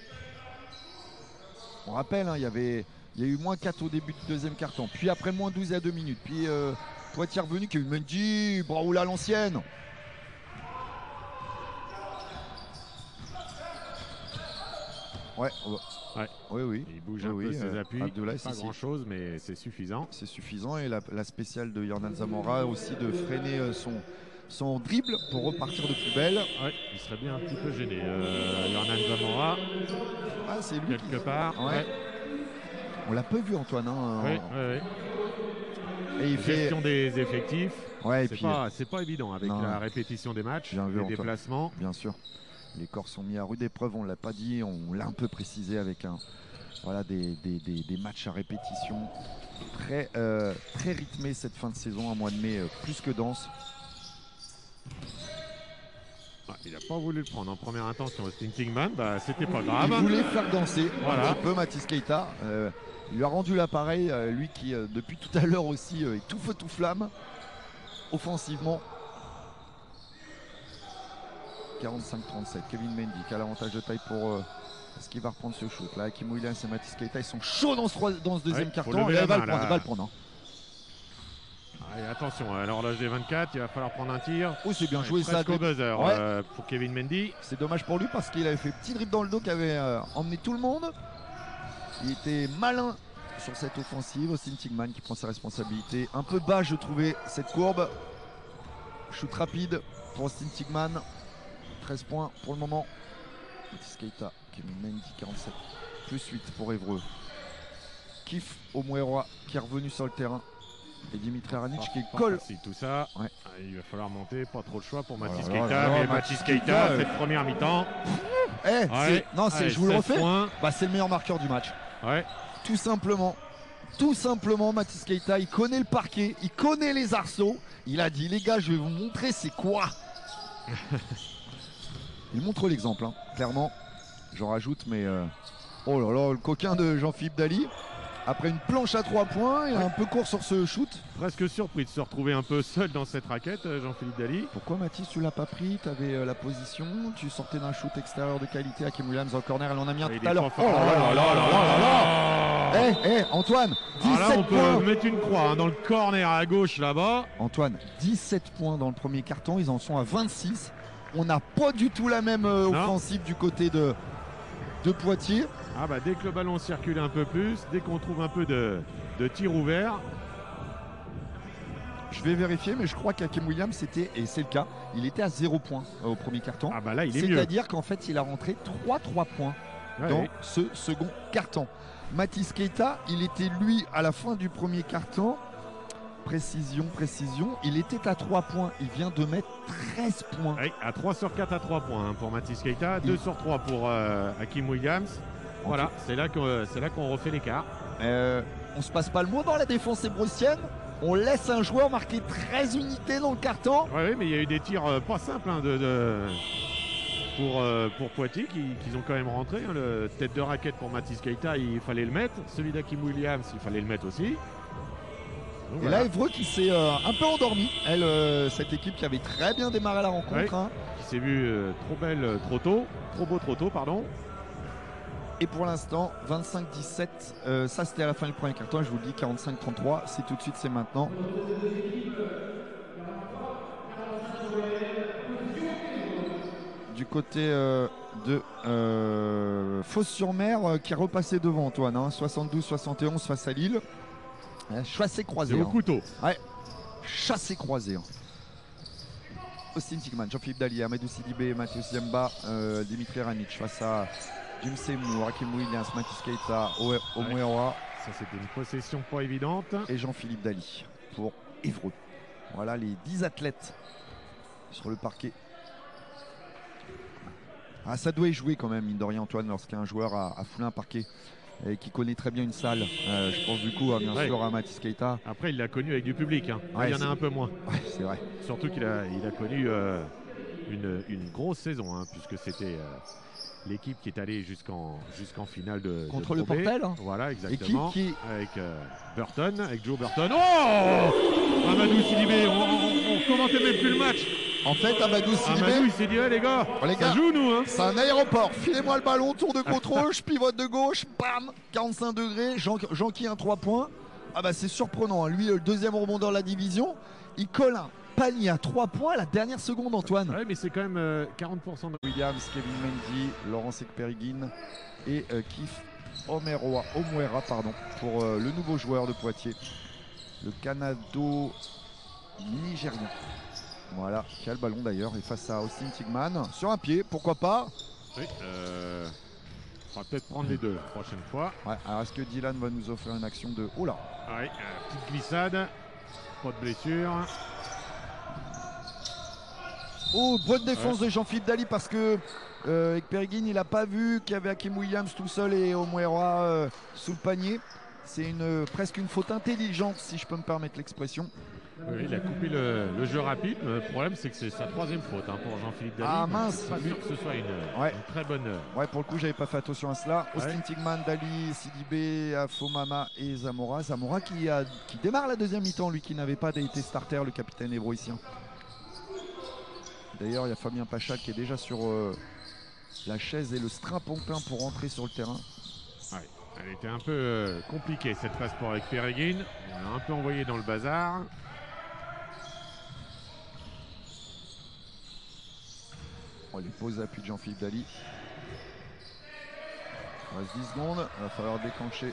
On rappelle, il y a eu moins 4 au début du deuxième carton, puis après moins 12 à 2 minutes, puis Poitiers revenu qui a eu Mendy, Braoula à l'ancienne. Ouais. Oui. Il bouge un peu ses appuis, Abdoulaye, pas grand chose, mais c'est suffisant. C'est suffisant, et la spéciale de Yordan Zamora aussi de freiner son dribble pour repartir de plus belle. Ouais, il serait bien un petit peu gêné, Yordan Zamora. Ah, c'est lui quelque part. Ouais. On l'a peu vu, Antoine. Hein, oui. Et il gestion des effectifs. Ouais, c'est pas évident avec la répétition des matchs, les déplacements. Bien sûr. Les corps sont mis à rude épreuve, on ne l'a pas dit, on l'a un peu précisé avec des matchs à répétition très rythmés cette fin de saison, un mois de mai plus que dense. Il n'a pas voulu le prendre en première intention, Austin Tigman, c'était pas grave. Il voulait faire danser un petit peu Mathis Keita. Il lui a rendu l'appareil, lui qui depuis tout à l'heure aussi est tout feu tout flamme offensivement. 45-37, Kevin Mendy qui a l'avantage de taille pour est-ce qu'il va reprendre ce shoot là. Hakim Williams et Mathis Keita, ils sont chauds dans ce deuxième carton. Il va le prendre. Hein. Allez, attention, à l'horloge des 24, il va falloir prendre un tir. Oh, c'est bien joué ça. Au buzzer pour Kevin Mendy. C'est dommage pour lui parce qu'il avait fait petit dribble dans le dos qui avait emmené tout le monde. Il était malin sur cette offensive. Austin Tigman qui prend ses responsabilités. Un peu bas, je trouvais, cette courbe. Shoot rapide pour Austin Tigman. 13 points pour le moment. Mathis Keita, Kevin Mendy, 47. Plus 8 pour Évreux. Kif Omueroa qui est revenu sur le terrain. Et Dimitri Ranic qui colle. Tout ça, ouais. Il va falloir monter, pas trop de choix pour Mathis Keita. Et Mathis Keita, cette première mi-temps. Je vous le refais. C'est le meilleur marqueur du match. Ouais. Tout simplement, Mathis Keita, il connaît le parquet, il connaît les arceaux. Il a dit, les gars, je vais vous montrer c'est quoi. Il montre l'exemple, hein, clairement. J'en rajoute, mais oh là là, le coquin de Jean-Philippe Dali. Après une planche à 3 points, il est un peu court sur ce shoot. Presque surpris de se retrouver un peu seul dans cette raquette, Jean-Philippe Daly. Pourquoi Mathis, tu l'as pas pris? Tu avais la position, tu sortais d'un shoot extérieur de qualité. Hakeem Williams en corner, elle en a mis un tout à l'heure. Oh là là là là là là. Antoine, 17 là, on points. peut mettre une croix dans le corner à gauche là-bas. Antoine, 17 points dans le premier carton, ils en sont à 26. On n'a pas du tout la même offensive du côté de Poitiers. Ah bah dès que le ballon circule un peu plus, dès qu'on trouve un peu de tir ouvert. Je vais vérifier, mais je crois qu'Hakeem Williams c'était, et c'est le cas, il était à 0 points au premier carton. Ah bah là il est mieux. C'est-à-dire qu'en fait il a rentré 3 points dans ce second carton. Mathis Keita, il était lui à la fin du premier carton. Précision, il était à 3 points, il vient de mettre 13 points. Oui, à 3 sur 4 à 3 points pour Mathis Keita, 2 sur 3 pour Hakeem Williams. Voilà, c'est là qu'on refait l'écart. On se passe pas le mot dans la défense ébrussienne. On laisse un joueur marquer 13 unités dans le carton. Oui, mais il y a eu des tirs pas simples pour Poitiers qu'ils ont quand même rentré. Le tête de raquette pour Mathis Keita, il fallait le mettre. Celui d'Hakeem Williams, il fallait le mettre aussi. Donc, et là, Évreux qui s'est un peu endormi. Cette équipe qui avait très bien démarré la rencontre. Qui s'est vue trop belle trop tôt. Trop beau trop tôt, pardon. Et pour l'instant, 25-17. Ça, c'était à la fin du premier carton. Je vous le dis, 45-33. C'est tout de suite, c'est maintenant. Du côté de Fos-sur-Mer qui est repassé devant Antoine. 72-71 face à Lille. Chassé croisé. Au couteau. Ouais. Chassé croisé. Austin Tigman, Jean-Philippe Daly, Amadou Sidibé, Mathieu Ziemba, Dimitri Ranic face à Jim Seymour, Hakeem Williams, Mathis Keita, Omueroa. Ça, c'était une possession pas évidente. Et Jean-Philippe Daly pour Évreux. Voilà les 10 athlètes sur le parquet. Ah, ça doit y jouer quand même, mine de rien, Antoine, lorsqu'un joueur a foulé un parquet et qui connaît très bien une salle. Je pense du coup, bien sûr, à Mathis Keita. Après, il l'a connu avec du public. Il y en a un peu moins. Ouais, c'est vrai. Surtout qu'il a connu une grosse saison, puisque c'était l'équipe qui est allée jusqu'en finale de contre le Portel. Voilà, exactement. Avec Burton, avec Joe Burton. Oh, Amadou Sidibé, on commentait même plus le match. En fait, Amadou Sidibé, il s'est dit, les gars, ça joue nous. C'est un aéroport. Filez-moi le ballon, tour de contrôle, je pivote de gauche, bam, 45 degrés. Jean-Qui un 3 points. Ah bah c'est surprenant. Lui, le deuxième rebondeur de la division, il colle un panier à 3 points à la dernière seconde, Antoine. Ouais, mais c'est quand même 40% de Williams, Kevin Mendy, Laurence Ekperigin et Kif Omueroa pour le nouveau joueur de Poitiers, le Canado-Nigérien. Voilà, qui a le ballon d'ailleurs, et face à Austin Tigman, sur un pied, pourquoi pas. Oui, on va peut-être prendre les deux la prochaine fois. Ouais, alors est-ce que Dylan va nous offrir une action de... Oh là. Ouais, petite glissade, pas de blessure. Oh, bonne défense de Jean-Philippe Daly parce que Ekperigin, il n'a pas vu qu'il y avait Hakeem Williams tout seul et Omueroa sous le panier. C'est presque une faute intelligente, si je peux me permettre l'expression. Oui, il a coupé le jeu rapide. Le problème, c'est que c'est sa troisième faute pour Jean-Philippe Daly. Ah mince. Pas sûr que ce soit une très bonne... Ouais, pour le coup, j'avais pas fait attention à cela. Austin Tigman, Daly, Sidibé, Afomama et Zamora. Zamora qui démarre la deuxième mi-temps, lui qui n'avait pas été starter, le capitaine hébroïcien. D'ailleurs, il y a Fabien Pacha qui est déjà sur la chaise et le strapompin pour rentrer sur le terrain. Ouais, elle était un peu compliquée cette passe pour Ekperigin. On l'a un peu envoyé dans le bazar. Oh, les pauses d'appui de Jean-Philippe Daly. Il reste 10 secondes, il va falloir déclencher.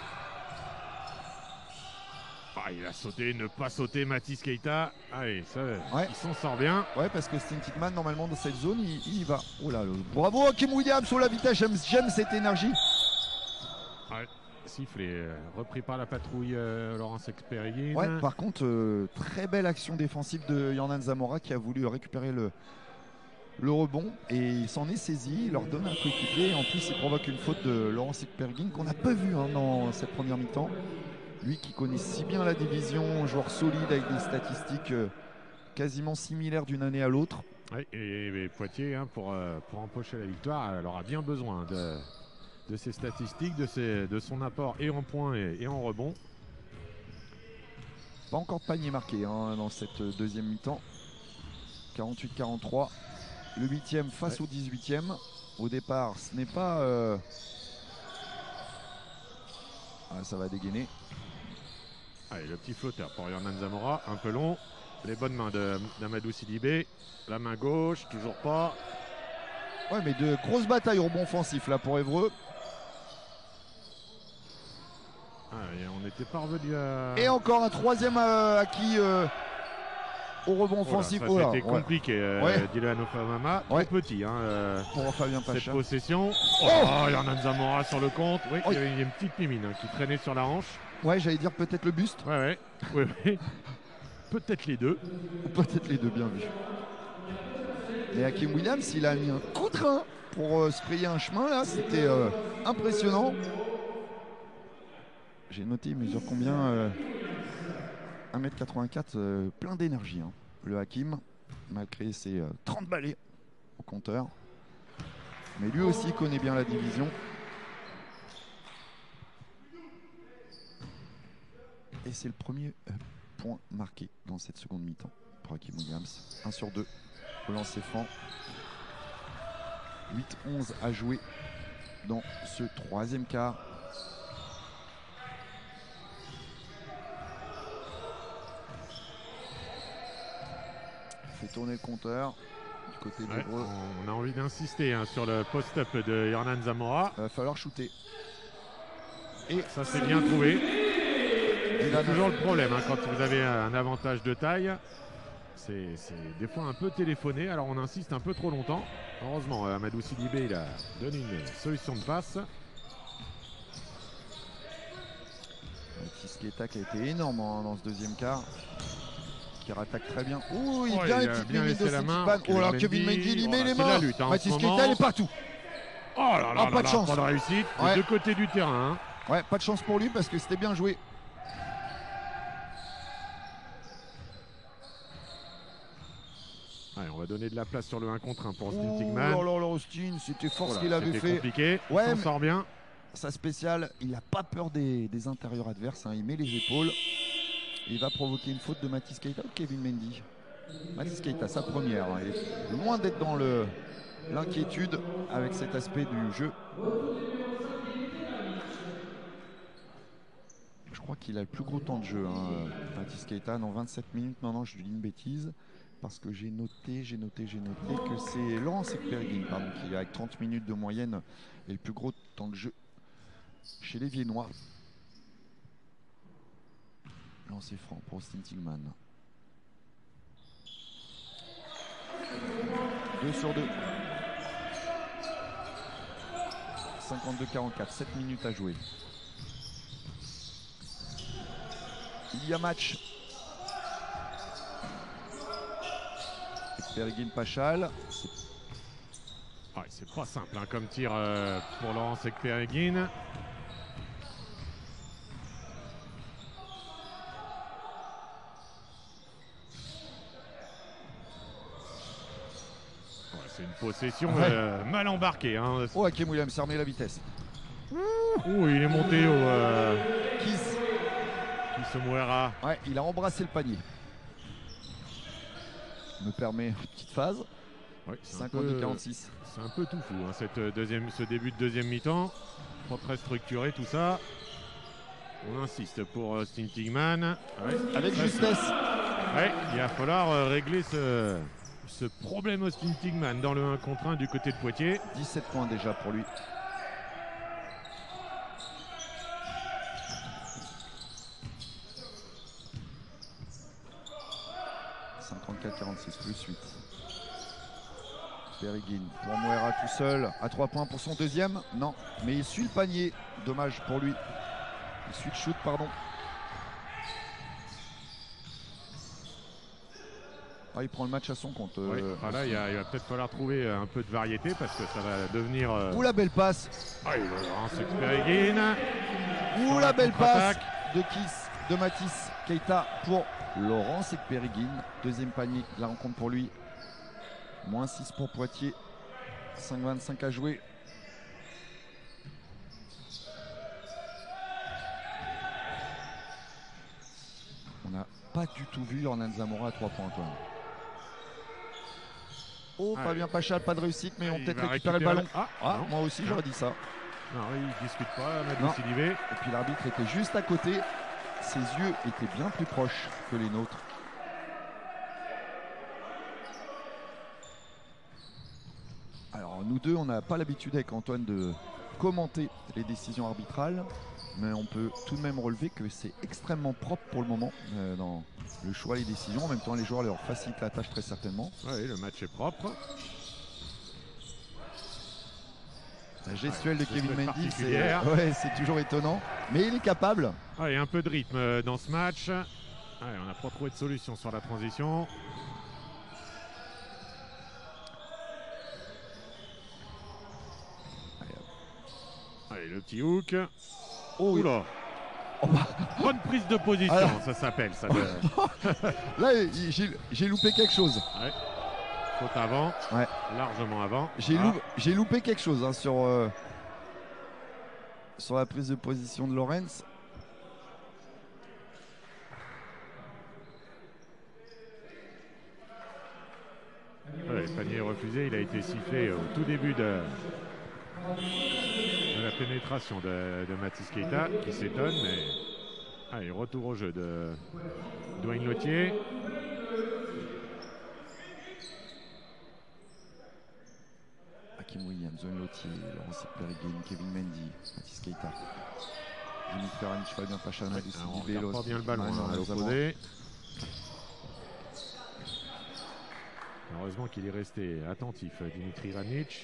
Il a sauté, ne pas sauter Mathis Keita. Allez, ça, il s'en sort bien. Ouais, parce que Austin Tigman, normalement, dans cette zone, il y va. Oh là là. Bravo Hakeem Williams sur la vitesse, j'aime cette énergie. Ouais, sifflé, repris par la patrouille Laurence Ekperigin. Ouais, par contre, très belle action défensive de Yannan Zamora qui a voulu récupérer le rebond et il s'en est saisi, il leur donne un coéquipier et en plus il provoque une faute de Laurence Ekperigin qu'on n'a pas vu dans cette première mi-temps. Lui qui connaît si bien la division, joueur solide avec des statistiques quasiment similaires d'une année à l'autre. Oui, et Poitiers, pour empocher la victoire, elle aura bien besoin de de ses statistiques, de son apport et en points et en rebond. Pas encore de panier marqué hein, dans cette deuxième mi-temps. 48-43. Le 8e face au 18e. Au départ, ce n'est pas... Ah, ça va dégainer. Allez, le petit flotteur pour Hernan Zamora, un peu long. Les bonnes mains d'Amadou Sidibé. La main gauche, toujours pas. Ouais, mais de grosses batailles au rebond offensif là pour Évreux. Ah, et on n'était pas revenu à... Et encore un troisième acquis au rebond offensif. Ça c'était compliqué, Dylan Ofamama. Trop petit hein, pour Fabien Pacha. Cette possession. Oh, Hernan Zamora sur le compte. Oui, il y avait une petite mimine hein, qui traînait sur la hanche. Ouais, j'allais dire peut-être le buste. Oui. Peut-être les deux. Peut-être les deux, bien vu. Et Hakim Williams, il a mis un coup de train pour se frayer un chemin là. C'était impressionnant. J'ai noté, il mesure combien 1m84, plein d'énergie. Hein. Le Hakim, malgré ses 30 balais au compteur. Mais lui aussi connaît bien la division. Et c'est le premier point marqué dans cette seconde mi-temps pour Hakim Williams. 1 sur 2 au lancer franc. 8-11 à jouer dans ce troisième quart. Fait tourner le compteur du côté d'Évreux. On a envie d'insister hein, sur le post-up de Hernan Zamora. Il va falloir shooter. Et ça c'est bien trouvé. C'est toujours le problème hein, quand vous avez un avantage de taille. C'est des fois un peu téléphoné. Alors on insiste un peu trop longtemps. Heureusement, Amadou Sidibé il a donné une solution de passe. Mathis Keita qui a été énorme hein, dans ce deuxième quart. Qui rattaque très bien. Ouh, il a les petites bien limites de laissé la main. Oh là, Kevin Mendy, il met les mains. Lutte, hein, Mathis Keita, il est partout. Oh là là, pas de chance. Pas de réussite. Des deux côtés du terrain. Hein. Ouais, pas de chance pour lui parce que c'était bien joué. Allez, on va donner de la place sur le 1 contre 1 pour Austin Tigman. Oh là là, Austin, c'était fort ce qu'il avait fait. C'était compliqué, ouais, il s'en sort bien. Sa spéciale, il n'a pas peur des intérieurs adverses, hein. Il met les épaules. Il va provoquer une faute de Mathis Keita ou Kevin Mendy. Mathis Keita, sa première. Hein. Il est loin d'être dans l'inquiétude avec cet aspect du jeu. Je crois qu'il a le plus gros temps de jeu, hein, Mathis Keita, dans 27 minutes. Non, je lui dis une bêtise. Parce que j'ai noté que c'est Laurent Ekberigin qui, avec 30 minutes de moyenne, est le plus gros temps de jeu chez les Viennois. Lancer franc pour Austin Tigman. 2 sur 2. 52-44, 7 minutes à jouer. Il y a match. Ekberigin Pachal. Ouais, c'est pas simple hein, comme tir pour Laurence Ekberigin. C'est une possession mal embarquée. Hein. Oh, Hakim Williams s'est remis la vitesse. Oh, il est monté au Kiss Mouera. Ouais, il a embrassé le panier. Me permet une petite phase. Ouais, 52-46. C'est un peu tout fou hein, ce début de deuxième mi-temps. Pas très structuré tout ça. On insiste pour Austin Tigman. Ouais, avec justesse. Ouais, il va falloir régler ce problème Austin Tigman dans le 1 contre 1 du côté de Poitiers. 17 points déjà pour lui. Plus 8. Ekberigin pour Mouera tout seul à 3 points pour son deuxième. Non, mais il suit le panier. Dommage pour lui. Il suit le shoot, pardon. Ah, il prend le match à son compte. Oui. Là, il va peut-être falloir trouver un peu de variété parce que ça va devenir. Ouh, la belle passe. Ah, il lance Ekberigin. Ouh, la belle passe de Mathis Keita pour Laurence Ekberigin. Deuxième panier de la rencontre pour lui. Moins 6 pour Poitiers. 5-25 à jouer. n'a pas du tout vu Jordan Zamora à 3 points, Antoine. Oh, Fabien Pachal, pas de réussite, mais ils vont peut-être récupérer le ballon. Moi aussi, j'aurais dit ça. Non, il ne discute pas, Amadou Sidibé. Et puis l'arbitre était juste à côté. Ses yeux étaient bien plus proches que les nôtres. Alors, nous deux, on n'a pas l'habitude avec Antoine de commenter les décisions arbitrales, mais on peut tout de même relever que c'est extrêmement propre pour le moment dans le choix et les décisions. En même temps, les joueurs leur facilitent la tâche très certainement. Oui, le match est propre. La gestuelle de Kevin Mendy, c'est toujours étonnant, mais il est capable. Il y a un peu de rythme dans ce match. On n'a pas trouvé de solution sur la transition. Allez, le petit hook. Oh, oula. Bonne prise de position, alors... ça s'appelle. Ça Là, j'ai loupé quelque chose. Ouais. Faute avant, largement avant. J'ai loupé quelque chose hein, sur la prise de position de Lawrence. Le panier refusé, il a été sifflé au tout début de la pénétration de Mathis Keita qui s'étonne, mais allez, retour au jeu de Dwayne Lothier. Hakim Williams, Dwayne Lothier, Laurent Perriguin, Kevin Mendy, Mathis Keita, Dimitri Ranich, Fabien Pachal, Amadou Sidibé. On pas bien le ballon à l'opposé. Heureusement qu'il est resté attentif, Dimitri Ranich.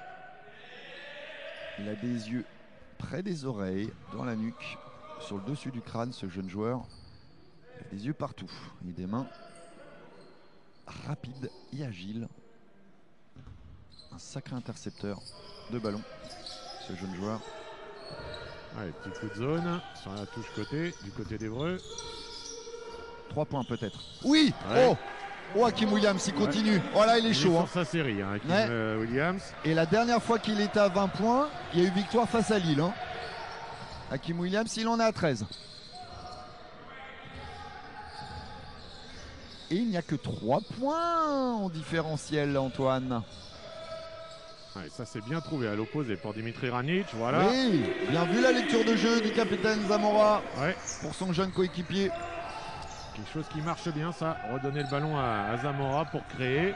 Il a des yeux près des oreilles, dans la nuque, sur le dessus du crâne, ce jeune joueur. Il a des yeux partout et des mains rapides et agiles. Un sacré intercepteur de ballon, ce jeune joueur. Petit coup de zone sur la touche côté, du côté d'Évreux. 3 points peut-être. Oui. Oh, Hakim Williams, il continue. Oh là, il est chaud. Sur sa série, Hakim Williams. Et la dernière fois qu'il était à 20 points, il y a eu victoire face à Lille. Hakim Williams, il en est à 13. Et il n'y a que 3 points en différentiel, Antoine. Ça c'est bien trouvé à l'opposé pour Dimitri Ranich. Voilà. Oui, bien vu la lecture de jeu du capitaine Zamora pour son jeune coéquipier. Quelque chose qui marche bien, ça. Redonner le ballon à Zamora pour créer.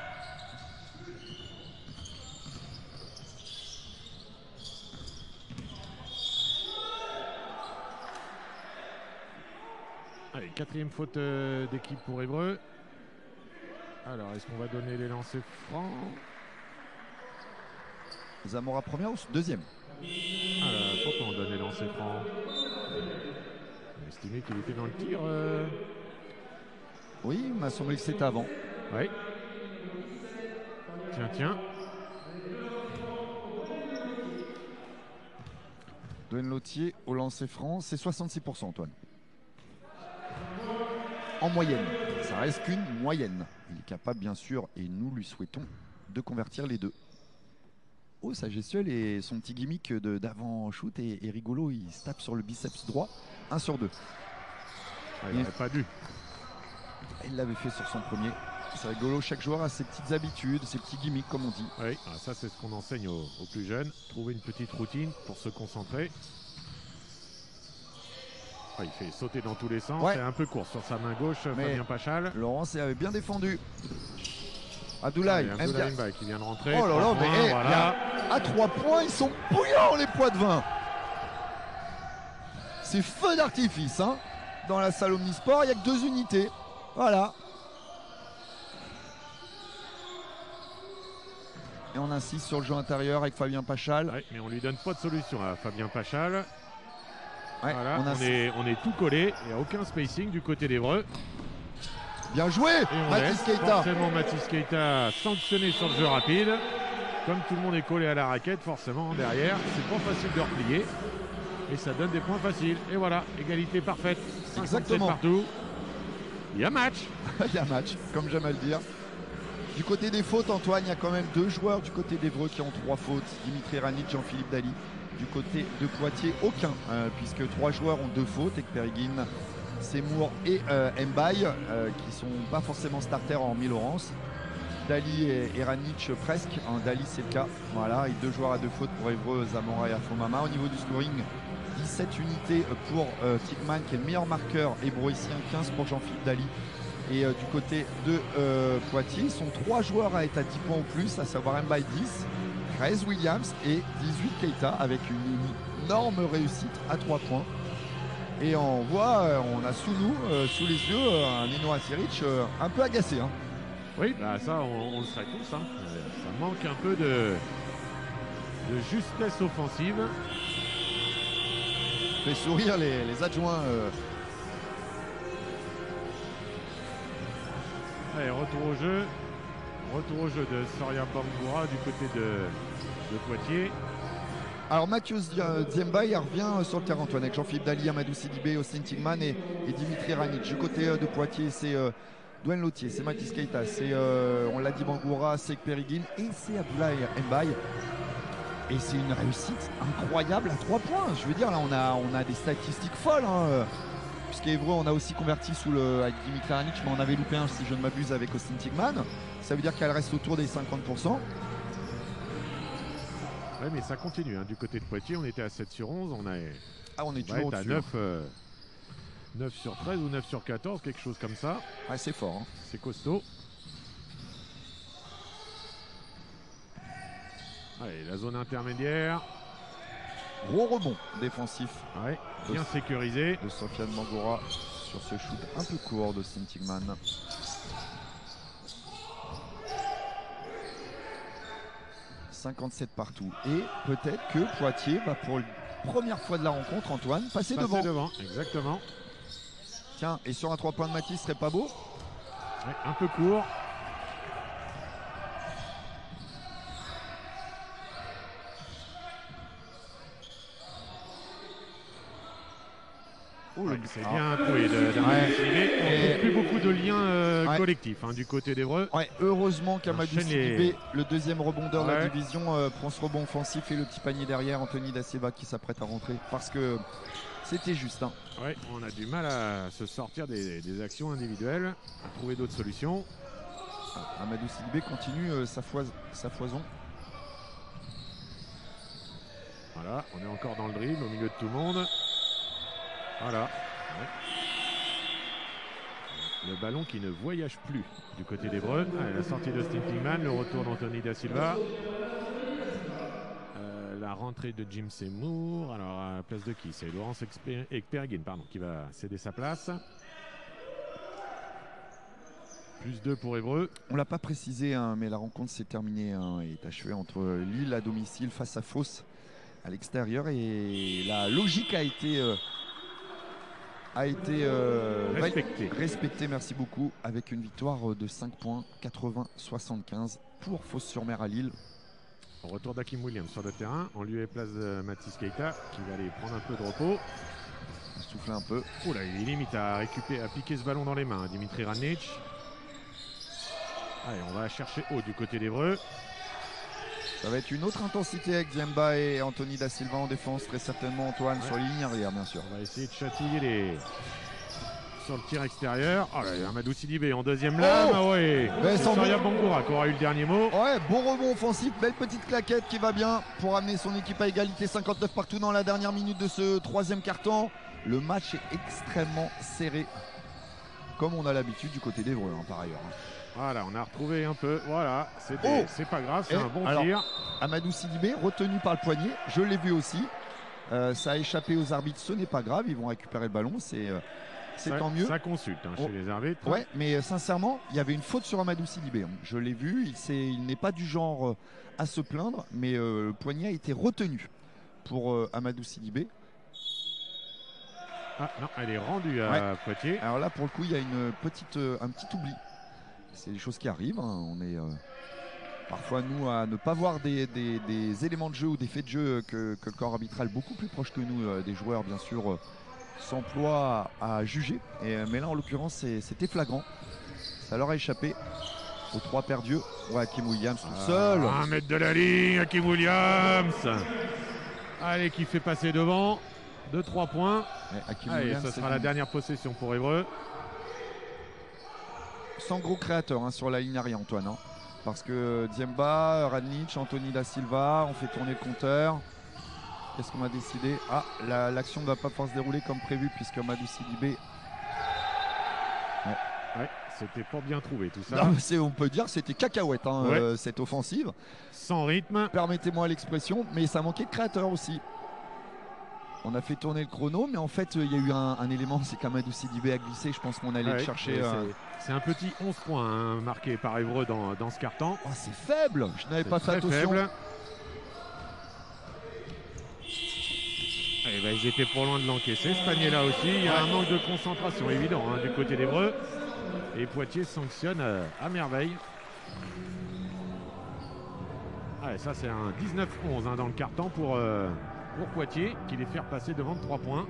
Allez, 4e faute d'équipe pour Évreux. Alors, est-ce qu'on va donner les lancers francs? Zamora première ou deuxième? Pourquoi on donne les lancers francs? On estimait qu'il était dans le tir. Oui, il m'a semblé que c'était avant. Oui. Tiens. Dwayne Lothier au lancer franc, c'est 66%, Antoine. En moyenne. Ça reste qu'une moyenne. Il est capable, bien sûr, et nous lui souhaitons, de convertir les deux. Oh, sa gestuelle et son petit gimmick d'avant-shoot est rigolo. Il se tape sur le biceps droit. 1 sur 2. Il n'aurait pas dû. Il l'avait fait sur son premier. C'est rigolo, chaque joueur a ses petites habitudes, ses petits gimmicks comme on dit. Oui, ça c'est ce qu'on enseigne aux plus jeunes. Trouver une petite routine pour se concentrer. Il fait sauter dans tous les sens. C'est un peu court sur sa main gauche, Fabien Pachal. Laurence avait bien défendu. Abdoulaye Mbaye qui vient de rentrer. Oh là là, mais voilà. À 3 points, ils sont bouillants les poids de vin. C'est feu d'artifice dans la salle Omnisport, il n'y a que 2 unités. Voilà. Et on insiste sur le jeu intérieur avec Fabien Pachal. Mais on lui donne pas de solution à Fabien Pachal. Voilà, on est tout collé, il n'y a aucun spacing du côté d'Évreux. Bien joué, Mathis Keita. Forcément, Mathis Keita sanctionné sur le jeu rapide. Comme tout le monde est collé à la raquette, forcément derrière, c'est pas facile de replier. Et ça donne des points faciles. Et voilà, égalité parfaite. Exactement. Partout. Il y a match. Il y a match, comme j'aime à le dire. Du côté des fautes, Antoine, il y a quand même 2 joueurs du côté d'Évreux qui ont 3 fautes. Dimitri Ranich, Jean-Philippe Daly. Du côté de Poitiers, aucun, puisque 3 joueurs ont 2 fautes et que Perriguin Seymour et Mbaye qui sont pas forcément starters en Laurence. Dali et Ranic presque. Dali c'est le cas. Voilà, et 2 joueurs à 2 fautes pour Évreux, Zamora et Afomama. Au niveau du scoring, 17 unités pour Tickman qui est le meilleur marqueur hébroïcien, 15 pour Jean-Philippe Dali. Et du côté de Poitiers, ils sont 3 joueurs à être à 10 points ou plus, à savoir Mbaye 10, 13 Williams et 18 Keita avec une énorme réussite à 3 points. Et on voit, on a sous nous, sous les yeux, un Nino Asiric un peu agacé. Hein. Oui, bah ça on le serait tous. Hein. Ça manque un peu de justesse offensive. Fait sourire les adjoints. Allez, retour au jeu. Retour au jeu de Soria Bangura du côté de Poitiers. Alors Mathias Diemba il revient sur le terrain, Antoine, avec Jean-Philippe Dali, Amadou Sidibé, Austin Tigman et Dimitri Ranic. Du côté de Poitiers, c'est Douane Lautier, c'est Mathis Keita, c'est on l'a dit Bangoura, c'est Periguine et c'est Abdoulaye Mbaye. Et c'est une réussite incroyable à 3 points. Je veux dire, là on a des statistiques folles. Hein. Puisqu'à Évreux, on a aussi converti avec Dimitri Ranic, mais on avait loupé un, si je ne m'abuse, avec Austin Tigman. Ça veut dire qu'elle reste autour des 50%. Oui, mais ça continue. Hein. Du côté de Poitiers, on était à 7 sur 11. On est toujours à 9 sur 13 ou 9 sur 14, quelque chose comme ça. Ouais, c'est fort. Hein. C'est costaud. Allez, la zone intermédiaire. Gros rebond défensif. Ouais, bien sécurisé. De Sofiane Bangoura sur ce shoot un peu court de Tigman. « 57 partout. Et peut-être que Poitiers va pour la première fois de la rencontre, Antoine, passer devant. Exactement. Tiens, et sur un 3 points de Mathis, ce serait pas beau? Ouais, un peu court. C'est bien trouvé d'Amadou Sidibé. On ne trouve plus beaucoup de liens collectifs du côté d'Évreux. Ouais, heureusement qu'Amadou Sidibé, le deuxième rebondeur de la division, prend ce rebond offensif et le petit panier derrière. Anthony Da Silva qui s'apprête à rentrer parce que c'était juste. Hein. Ouais, on a du mal à se sortir des actions individuelles, à trouver d'autres solutions. Amadou Sidibé continue sa foison. Voilà, on est encore dans le dribble au milieu de tout le monde. Voilà. Ouais. Le ballon qui ne voyage plus du côté d'Évreux. La sortie de Tigman, le retour d'Anthony Da Silva. La rentrée de Jim Seymour. Alors à la place de qui? C'est Laurence Ekperiguin, qui va céder sa place. Plus 2 pour Évreux. On ne l'a pas précisé, hein, mais la rencontre s'est terminée et est achevée entre Lille à domicile face à Fos à l'extérieur. Et la logique a été respecté, merci beaucoup, avec une victoire de 5 points, 80-75 pour Fos-sur-Mer à Lille. Retour d'Hakim Williams sur le terrain, en lieu et place de Mathis Keita qui va aller prendre un peu de repos. Souffler un peu. Oh là, il est limite à piquer ce ballon dans les mains, Dimitri Ranic. Allez, on va chercher haut du côté d'Évreux. Ça va être une autre intensité avec Diemba et Anthony Da Silva en défense, très certainement Antoine sur les lignes arrière, bien sûr. On va essayer de chatouiller sur le tir extérieur. Oh là, Amadou Sidibé en deuxième lame. Ah ouais. Soria Bangoura qui aura eu le dernier mot. Ouais, bon rebond offensif, belle petite claquette qui va bien pour amener son équipe à égalité. 59 partout dans la dernière minute de ce 3e quart-temps. Le match est extrêmement serré, comme on a l'habitude du côté d'Évreux, par ailleurs. Voilà, on a retrouvé un peu. Voilà, c'est pas grave, c'est un bon tir. Amadou Sidibé retenu par le poignet, je l'ai vu aussi. Ça a échappé aux arbitres, ce n'est pas grave, ils vont récupérer le ballon, c'est tant mieux. Ça consulte chez les arbitres. Ouais, mais sincèrement, il y avait une faute sur Amadou Sidibé. Je l'ai vu, il n'est pas du genre à se plaindre, mais le poignet a été retenu pour Amadou Sidibé. Ah non, elle est rendue à Poitiers. Alors là, pour le coup, il y a un petit oubli. C'est des choses qui arrivent. Hein. On est parfois, nous, à ne pas voir des éléments de jeu ou des faits de jeu que le corps arbitral beaucoup plus proche que nous, des joueurs, bien sûr, s'emploient à juger. Mais là, en l'occurrence, c'était flagrant. Ça leur a échappé aux 3 perdus. Ouais, Hakim Williams tout seul. 1 mètre de la ligne, Hakim Williams. Allez, qui fait passer devant. de 3 points. Allez, ça sera la dernière possession pour Évreux. Sans gros créateur hein, sur la ligne arrière, Antoine. Hein, parce que Diemba, Radnic, Anthony Da Silva, on fait tourner le compteur. Qu'est-ce qu'on a décidé? Ah, l'action ne va pas pouvoir se dérouler comme prévu puisque Amadou Sidibé. Ouais, c'était pas bien trouvé tout ça. Non, on peut dire que c'était cacahuète hein, cette offensive. Sans rythme. Permettez-moi l'expression, mais ça manquait de créateur aussi. On a fait tourner le chrono, mais en fait, il y a eu un élément, c'est qu'Amadou Sidibé a glissé. Je pense qu'on allait le chercher. C'est un petit 11 points hein, marqué par Évreux dans ce carton. Oh, c'est faible, je n'avais pas fait attention. Faible. Eh ben, ils étaient pour loin de l'encaisser, ce panier-là aussi. Il y a un manque de concentration évident hein, du côté d'Évreux. Et Poitiers sanctionne à merveille. Allez, ça, c'est un 19-11 hein, dans le carton pour Poitiers, qui les fait repasser devant de 3 points.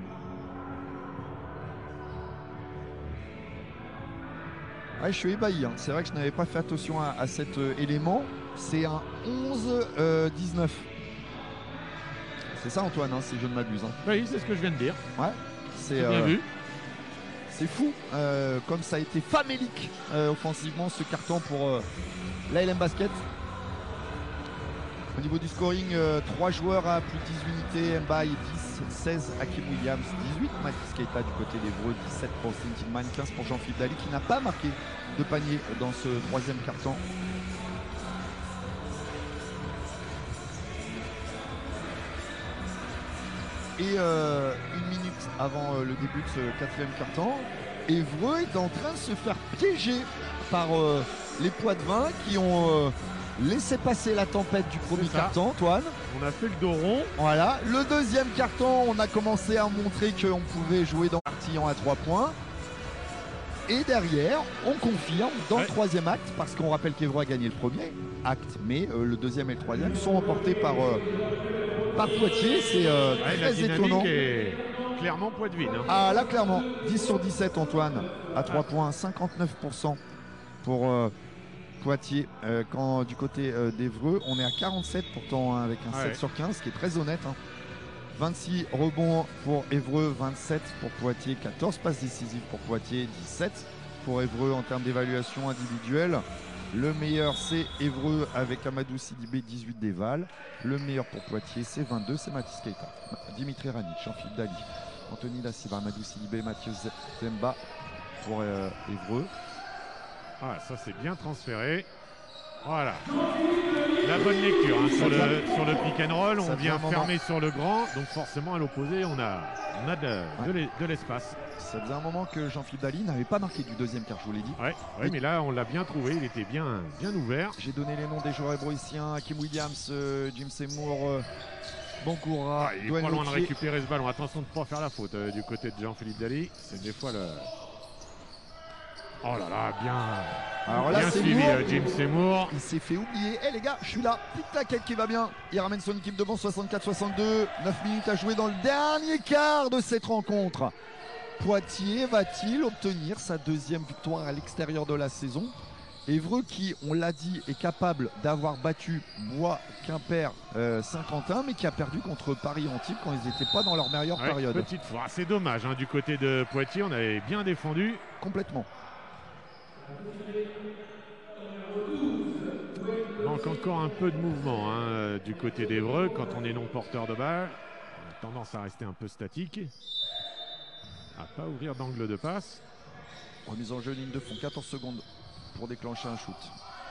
Ouais, je suis ébahi. Hein. C'est vrai que je n'avais pas fait attention à cet élément. C'est un 11-19. C'est ça, Antoine, hein, si je ne m'abuse. Hein. Oui, c'est ce que je viens de dire. Ouais, c'est bien vu. C'est fou, comme ça a été famélique offensivement ce carton pour l'ALM Basket. Au niveau du scoring, 3 joueurs à plus de 10 unités, Mbaye 10, 16 Hakim Williams, 18 Mathis Keita du côté d'Évreux, 17 pour Stintilman, 15 pour Jean-Philippe Dali qui n'a pas marqué de panier dans ce troisième carton. Et une minute avant le début de ce quatrième carton, Évreux est en train de se faire piéger par les Poitevins qui ont laissé passer la tempête du premier carton, Antoine. On a fait le dos rond. Voilà. Le deuxième carton, on a commencé à montrer qu'on pouvait jouer dans l'artillon à 3 points. Et derrière, on confirme dans le troisième acte, parce qu'on rappelle qu'Évreux a gagné le premier acte, mais le deuxième et le troisième sont remportés par Poitiers. C'est très étonnant. Est clairement Poitevin. Hein. Ah là, clairement. 10 sur 17, Antoine, à 3 points. 59% pour Poitiers. Quand du côté d'Évreux, on est à 47 pourtant, hein, avec un 7 sur 15, ce qui est très honnête. Hein. 26 rebonds pour Évreux, 27 pour Poitiers, 14 passes décisives pour Poitiers, 17 pour Évreux en termes d'évaluation individuelle. Le meilleur, c'est Évreux avec Amadou Sidibé, 18 déval. Le meilleur pour Poitiers, c'est 22, c'est Mathis Keita. Dimitri Radnic, Jean-Philippe Dali, Anthony Da Silva, Amadou Sidibé, Mathieu Zemba pour Évreux. Ah, ça c'est bien transféré. Voilà. La bonne lecture hein, sur le pick and roll. On vient fermer sur le grand. Donc forcément à l'opposé, on a de l'espace. Ça faisait un moment que Jean-Philippe Dali n'avait pas marqué du deuxième quart, je vous l'ai dit. Oui, mais là on l'a bien trouvé. Il était bien ouvert. J'ai donné les noms des joueurs hébroïciens. Hakim Williams, Jim Seymour, Bancoura. Il est pas loin de récupérer ce ballon. Attention de ne pas faire la faute du côté de Jean-Philippe Dali. C'est des fois le... Oh là là, bien, alors là, bien suivi Jim Seymour. Il s'est fait oublier. Les gars, je suis là. Petite taquette qui va bien. Il ramène son équipe devant 64-62. 9 minutes à jouer dans le dernier quart de cette rencontre. Poitiers va-t-il obtenir sa deuxième victoire à l'extérieur de la saison? Évreux qui, on l'a dit, est capable d'avoir battu Bois, Quimper, Saint-Quentin, mais qui a perdu contre Paris-Antibes quand ils n'étaient pas dans leur meilleure période. Petite fois, c'est dommage hein, du côté de Poitiers, on avait bien défendu. Complètement. Il manque encore un peu de mouvement hein, du côté d'Évreux quand on est non porteur de balle. On a tendance à rester un peu statique, à pas ouvrir d'angle de passe. Remise en jeu, ligne de fond, 14 secondes pour déclencher un shoot.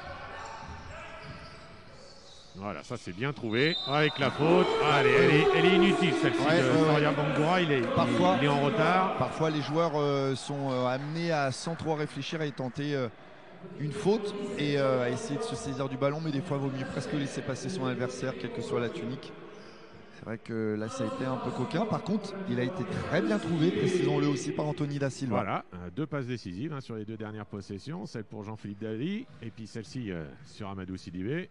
Voilà, ça c'est bien trouvé avec la faute. Allez, elle est inutile celle-ci. Florian Bangoura, il est en retard. Parfois les joueurs sont amenés à sans trop réfléchir à tenter une faute et à essayer de se saisir du ballon, mais des fois il vaut mieux presque laisser passer son adversaire, quelle que soit la tunique. C'est vrai que là ça a été un peu coquin. Par contre, il a été très bien trouvé, précisons-le aussi, par Anthony Da Silva. Voilà, 2 passes décisives hein, sur les 2 dernières possessions, celle pour Jean-Philippe Dali et puis celle-ci sur Amadou Sidibé.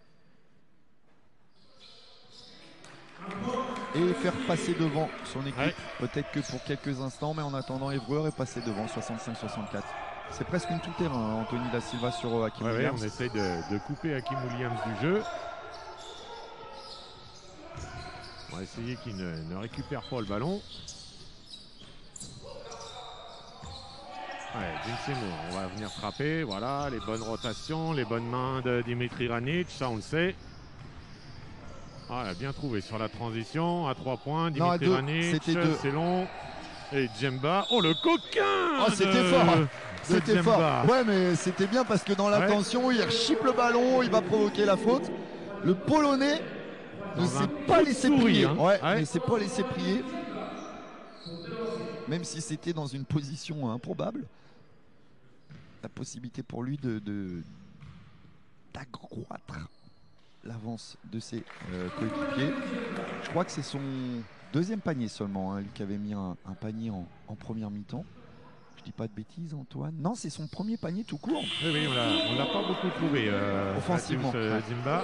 Et faire passer devant son équipe, peut-être que pour quelques instants, mais en attendant, Évreux est passé devant 65-64. C'est presque une tout-terrain, Anthony Da Silva sur Hakim Williams. On essaye de couper Hakim Williams du jeu. On va essayer qu'il ne récupère pas le ballon. Ouais, Jim Seymour, on va venir frapper. Voilà, les bonnes rotations, les bonnes mains de Dimitri Ranić, ça on le sait. Ah, il a bien trouvé sur la transition, à 3 points. Dimitri Ranić, c'est long. Et Djemba, oh le coquin! Oh, c'était fort! C'était fort! Ouais, mais c'était bien parce que dans l'attention, il chipe le ballon, il va provoquer la faute. Le Polonais ne s'est pas laissé prier. Hein. Ouais, ne s'est pas laissé prier. Même si c'était dans une position improbable. La possibilité pour lui d'accroître l'avance de ses coéquipiers. Je crois que c'est son deuxième panier seulement, hein, lui qui avait mis un panier en première mi-temps. Je dis pas de bêtises, Antoine. Non, c'est son premier panier tout court. Oui, oui, on l'a pas beaucoup trouvé offensivement. Djemba.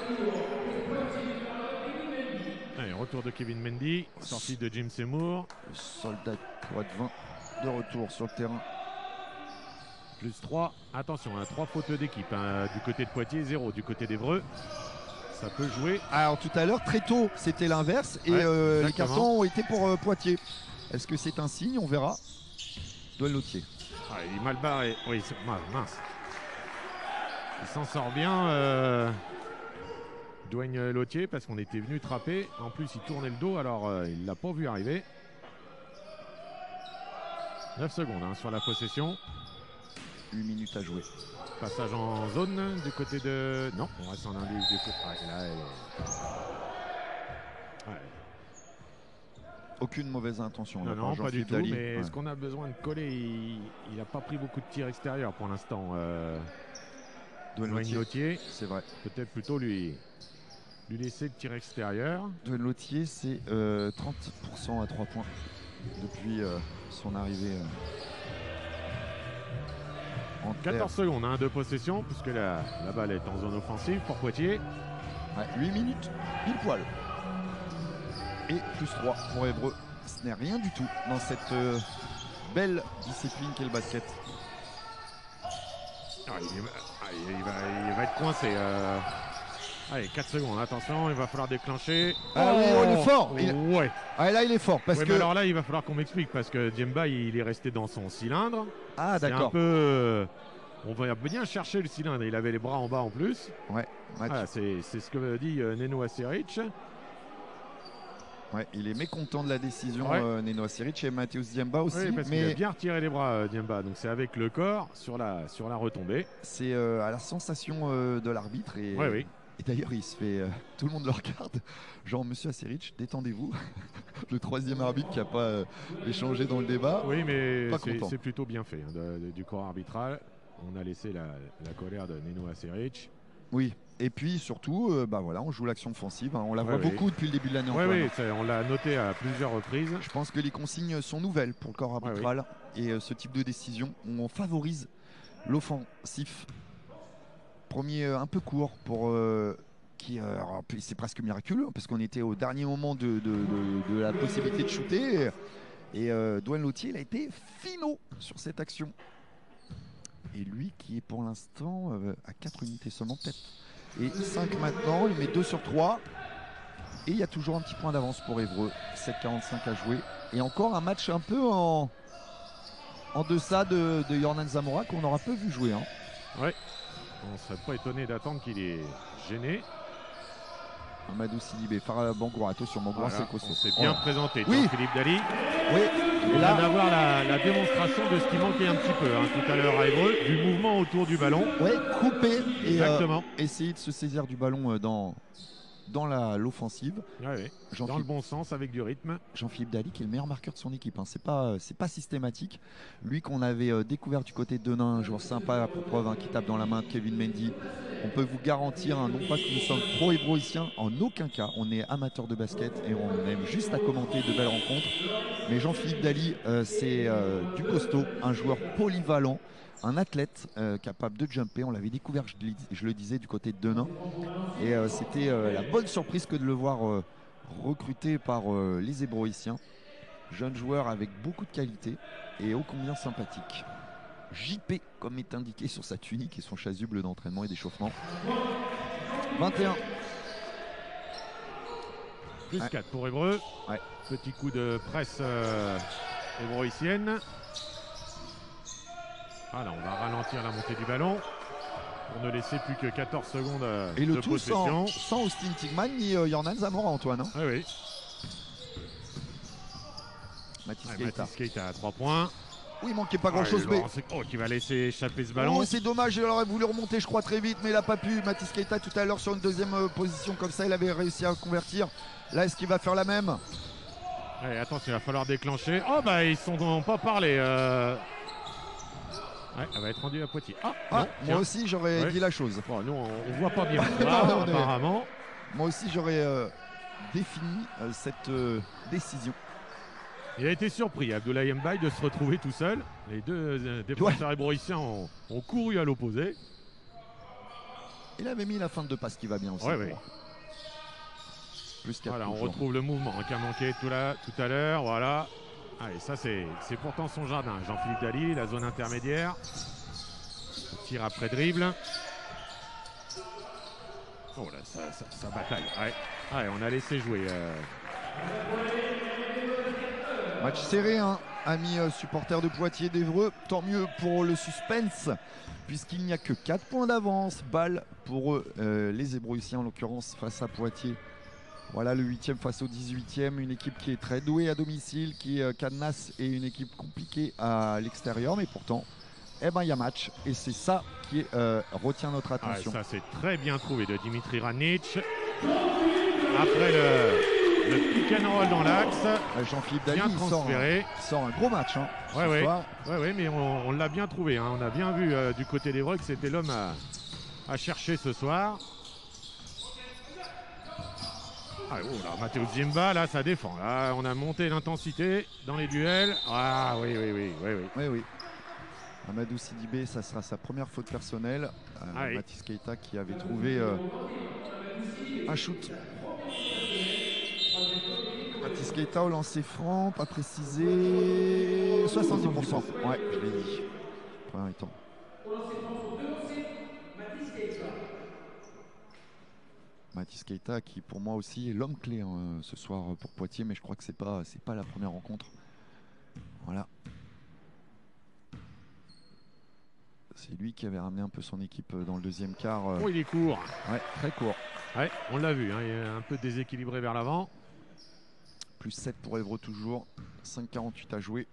Allez, retour de Kevin Mendy, sortie de Jim Seymour. Le soldat pour être 20 de retour sur le terrain. Plus 3. Attention, 3 fautes d'équipe. Hein, du côté de Poitiers, 0 du côté d'Évreux. Ça peut jouer. Alors tout à l'heure, très tôt, c'était l'inverse. Et les cartons ont été pour Poitiers. Est-ce que c'est un signe? On verra. Dwayne Lautier. Ah, il est mal barré. Oui, mince. Il s'en sort bien. Dwayne Lautier, parce qu'on était venu trapper. En plus, il tournait le dos, alors il ne l'a pas vu arriver. 9 secondes hein, sur la possession. 8 minutes à jouer. Passage en zone du côté de... Non, on reste en indice du côté... Ouais, là, ouais. Aucune mauvaise intention. Non, non, pas du tout, mais est-ce qu'on a besoin de coller? Il n'a pas pris beaucoup de tirs extérieurs pour l'instant. Dwayne Lautier. C'est vrai. Peut-être plutôt lui laisser le tir extérieur. Dwayne Lautier, c'est 30% à 3 points depuis son arrivée. En 14 secondes hein, de possession, puisque la balle est en zone offensive pour Poitiers. Ouais, 8 minutes, pile poil. Et plus 3 pour Évreux. Ce n'est rien du tout dans cette belle discipline qu'est le basket. Ah, il va être coincé. Allez, 4 secondes, attention, il va falloir déclencher. Ah oui, il est fort. Ouais. Ah, là, il est fort. Parce que... mais alors là, il va falloir qu'on m'explique, parce que Djemba, il est resté dans son cylindre. Ah, d'accord. Un peu... on va bien chercher le cylindre. Il avait les bras en bas en plus. Ouais. Voilà, c'est ce que dit Neno Aseric. Ouais, il est mécontent de la décision, Neno Aseric, et Mateusz Djemba aussi. Oui, parce qu'il a bien retiré les bras, Djemba. Donc c'est avec le corps sur la retombée. C'est à la sensation de l'arbitre. Et, oui. Et d'ailleurs, il se fait... tout le monde le regarde. Genre, monsieur Aseric, détendez-vous. Le troisième arbitre qui n'a pas échangé dans le débat. Oui, mais c'est plutôt bien fait hein, du corps arbitral. On a laissé la colère de Neno Aseric. Oui, et puis surtout, voilà, on joue l'action offensive. Hein. On la voit beaucoup depuis le début de l'année. Oui, on l'a noté à plusieurs reprises. Je pense que les consignes sont nouvelles pour le corps arbitral. Et ce type de décision, on favorise l'offensif. Premier un peu court pour c'est presque miraculeux parce qu'on était au dernier moment de la possibilité de shooter. Et Dwayne Lautier, il a été finot sur cette action. Et lui qui est pour l'instant à 4 unités seulement peut-être. Et 5 maintenant, il met 2 sur 3. Et il y a toujours un petit point d'avance pour Évreux. 7,45 à jouer. Et encore un match un peu en deçà de Yornan Zamora qu'on aura peu vu jouer. Hein. Ouais. On ne serait pas étonné d'attendre qu'il est gêné. Amadou Sidibé, Farah Bangoura, attention, Bangoura, c'est Kosso. On s'est bien présenté, oui. Philippe Dali. Oui. Et là, d'avoir la démonstration de ce qui manquait un petit peu hein, tout à l'heure à Évreux, du mouvement autour du ballon. Oui, couper et essayer de se saisir du ballon dans l'offensive. Ouais, dans le bon sens, avec du rythme. Jean-Philippe Dali qui est le meilleur marqueur de son équipe. Hein. C'est pas systématique. Lui qu'on avait découvert du côté de Denain, un joueur sympa pour preuve, hein, qui tape dans la main de Kevin Mendy. On peut vous garantir, hein, non pas que nous sommes pro-hébroïciens, en aucun cas. On est amateurs de basket et on aime juste à commenter de belles rencontres. Mais Jean-Philippe Dali, c'est du costaud, un joueur polyvalent. Un athlète capable de jumper, on l'avait découvert, je le disais, du côté de Denain. Et c'était la bonne surprise que de le voir recruté par les Hébroïciens. Jeune joueur avec beaucoup de qualité et ô combien sympathique. JP, comme est indiqué sur sa tunique et son chasuble d'entraînement et d'échauffement. 21. Plus Ouais. 4 pour Évreux. Ouais. Petit coup de presse évroïcienne. Voilà, on va ralentir la montée du ballon pour ne laisser plus que 14 secondes Et le de tout possession. sans Austin Tigman ni Jordan Zamora, Antoine. Hein. Oui, oui. Mathis Ouais, Keita. Mathis Keita à 3 points. Oui, il manquait pas grand-chose, mais... Qui va laisser échapper ce ballon. Oh, c'est dommage, il aurait voulu remonter, je crois, très vite, mais il n'a pas pu. Mathis Keita, tout à l'heure, sur une deuxième position comme ça, il avait réussi à convertir. Là, est-ce qu'il va faire la même? Allez, attention, il va falloir déclencher. Oh, bah, ils sont pas parlé. Ouais, elle va être rendue à Poitiers. Ah, non, moi tiens. aussi, j'aurais dit la chose. Bon, nous, on voit pas bien. Non, Là, on est- apparemment. Moi aussi, j'aurais défini cette décision. Il a été surpris, Abdoulaye Mbaye, de se retrouver tout seul. Les deux défenseurs ébroïciens ont couru à l'opposé. Il avait mis la fin de deux passes qui va bien aussi. Ouais, ouais. Plus 4. Voilà, on retrouve le mouvement qui a manqué tout à l'heure. Voilà. Allez, ça, c'est pourtant son jardin. Jean-Philippe Daly, la zone intermédiaire. Tir après dribble. Oh là, ça bataille. Ouais. Ouais, on a laissé jouer. Match serré, hein, amis supporters de Poitiers, d'Évreux. Tant mieux pour le suspense, puisqu'il n'y a que 4 points d'avance. Balle pour les Ébroïciens, en l'occurrence, face à Poitiers. Voilà le 8e face au 18e. Une équipe qui est très douée à domicile, qui cadenasse, et une équipe compliquée à l'extérieur. Mais pourtant, eh ben, il y a match. Et c'est ça qui retient notre attention. Ça, c'est très bien trouvé de Dimitri Ranic. Après le pick and roll dans l'axe. Jean-Philippe Daly, Bien il transféré. sort un gros match. Hein, Ouais, mais on l'a bien trouvé. Hein. On a bien vu du côté d'Évreux que c'était l'homme à chercher ce soir. Ah, oh là, Matteo Zimba, là, ça défend. Là, on a monté l'intensité dans les duels. Ah oui. Amadou Sidibé, ça sera sa première faute personnelle. Oui. Mathis Keita qui avait trouvé un shoot. Mathis Keita au lancer franc, pas précisé. 70%. Ouais, je l'ai dit. Premier temps. Mathis Keita qui pour moi aussi est l'homme clé hein, ce soir pour Poitiers, mais je crois que c'est pas la première rencontre. Voilà. C'est lui qui avait ramené un peu son équipe dans le deuxième quart. Oh, il est court. Ouais, très court. Ouais, on l'a vu, hein, il est un peu déséquilibré vers l'avant. Plus 7 pour Évreux toujours. 5,48 à jouer.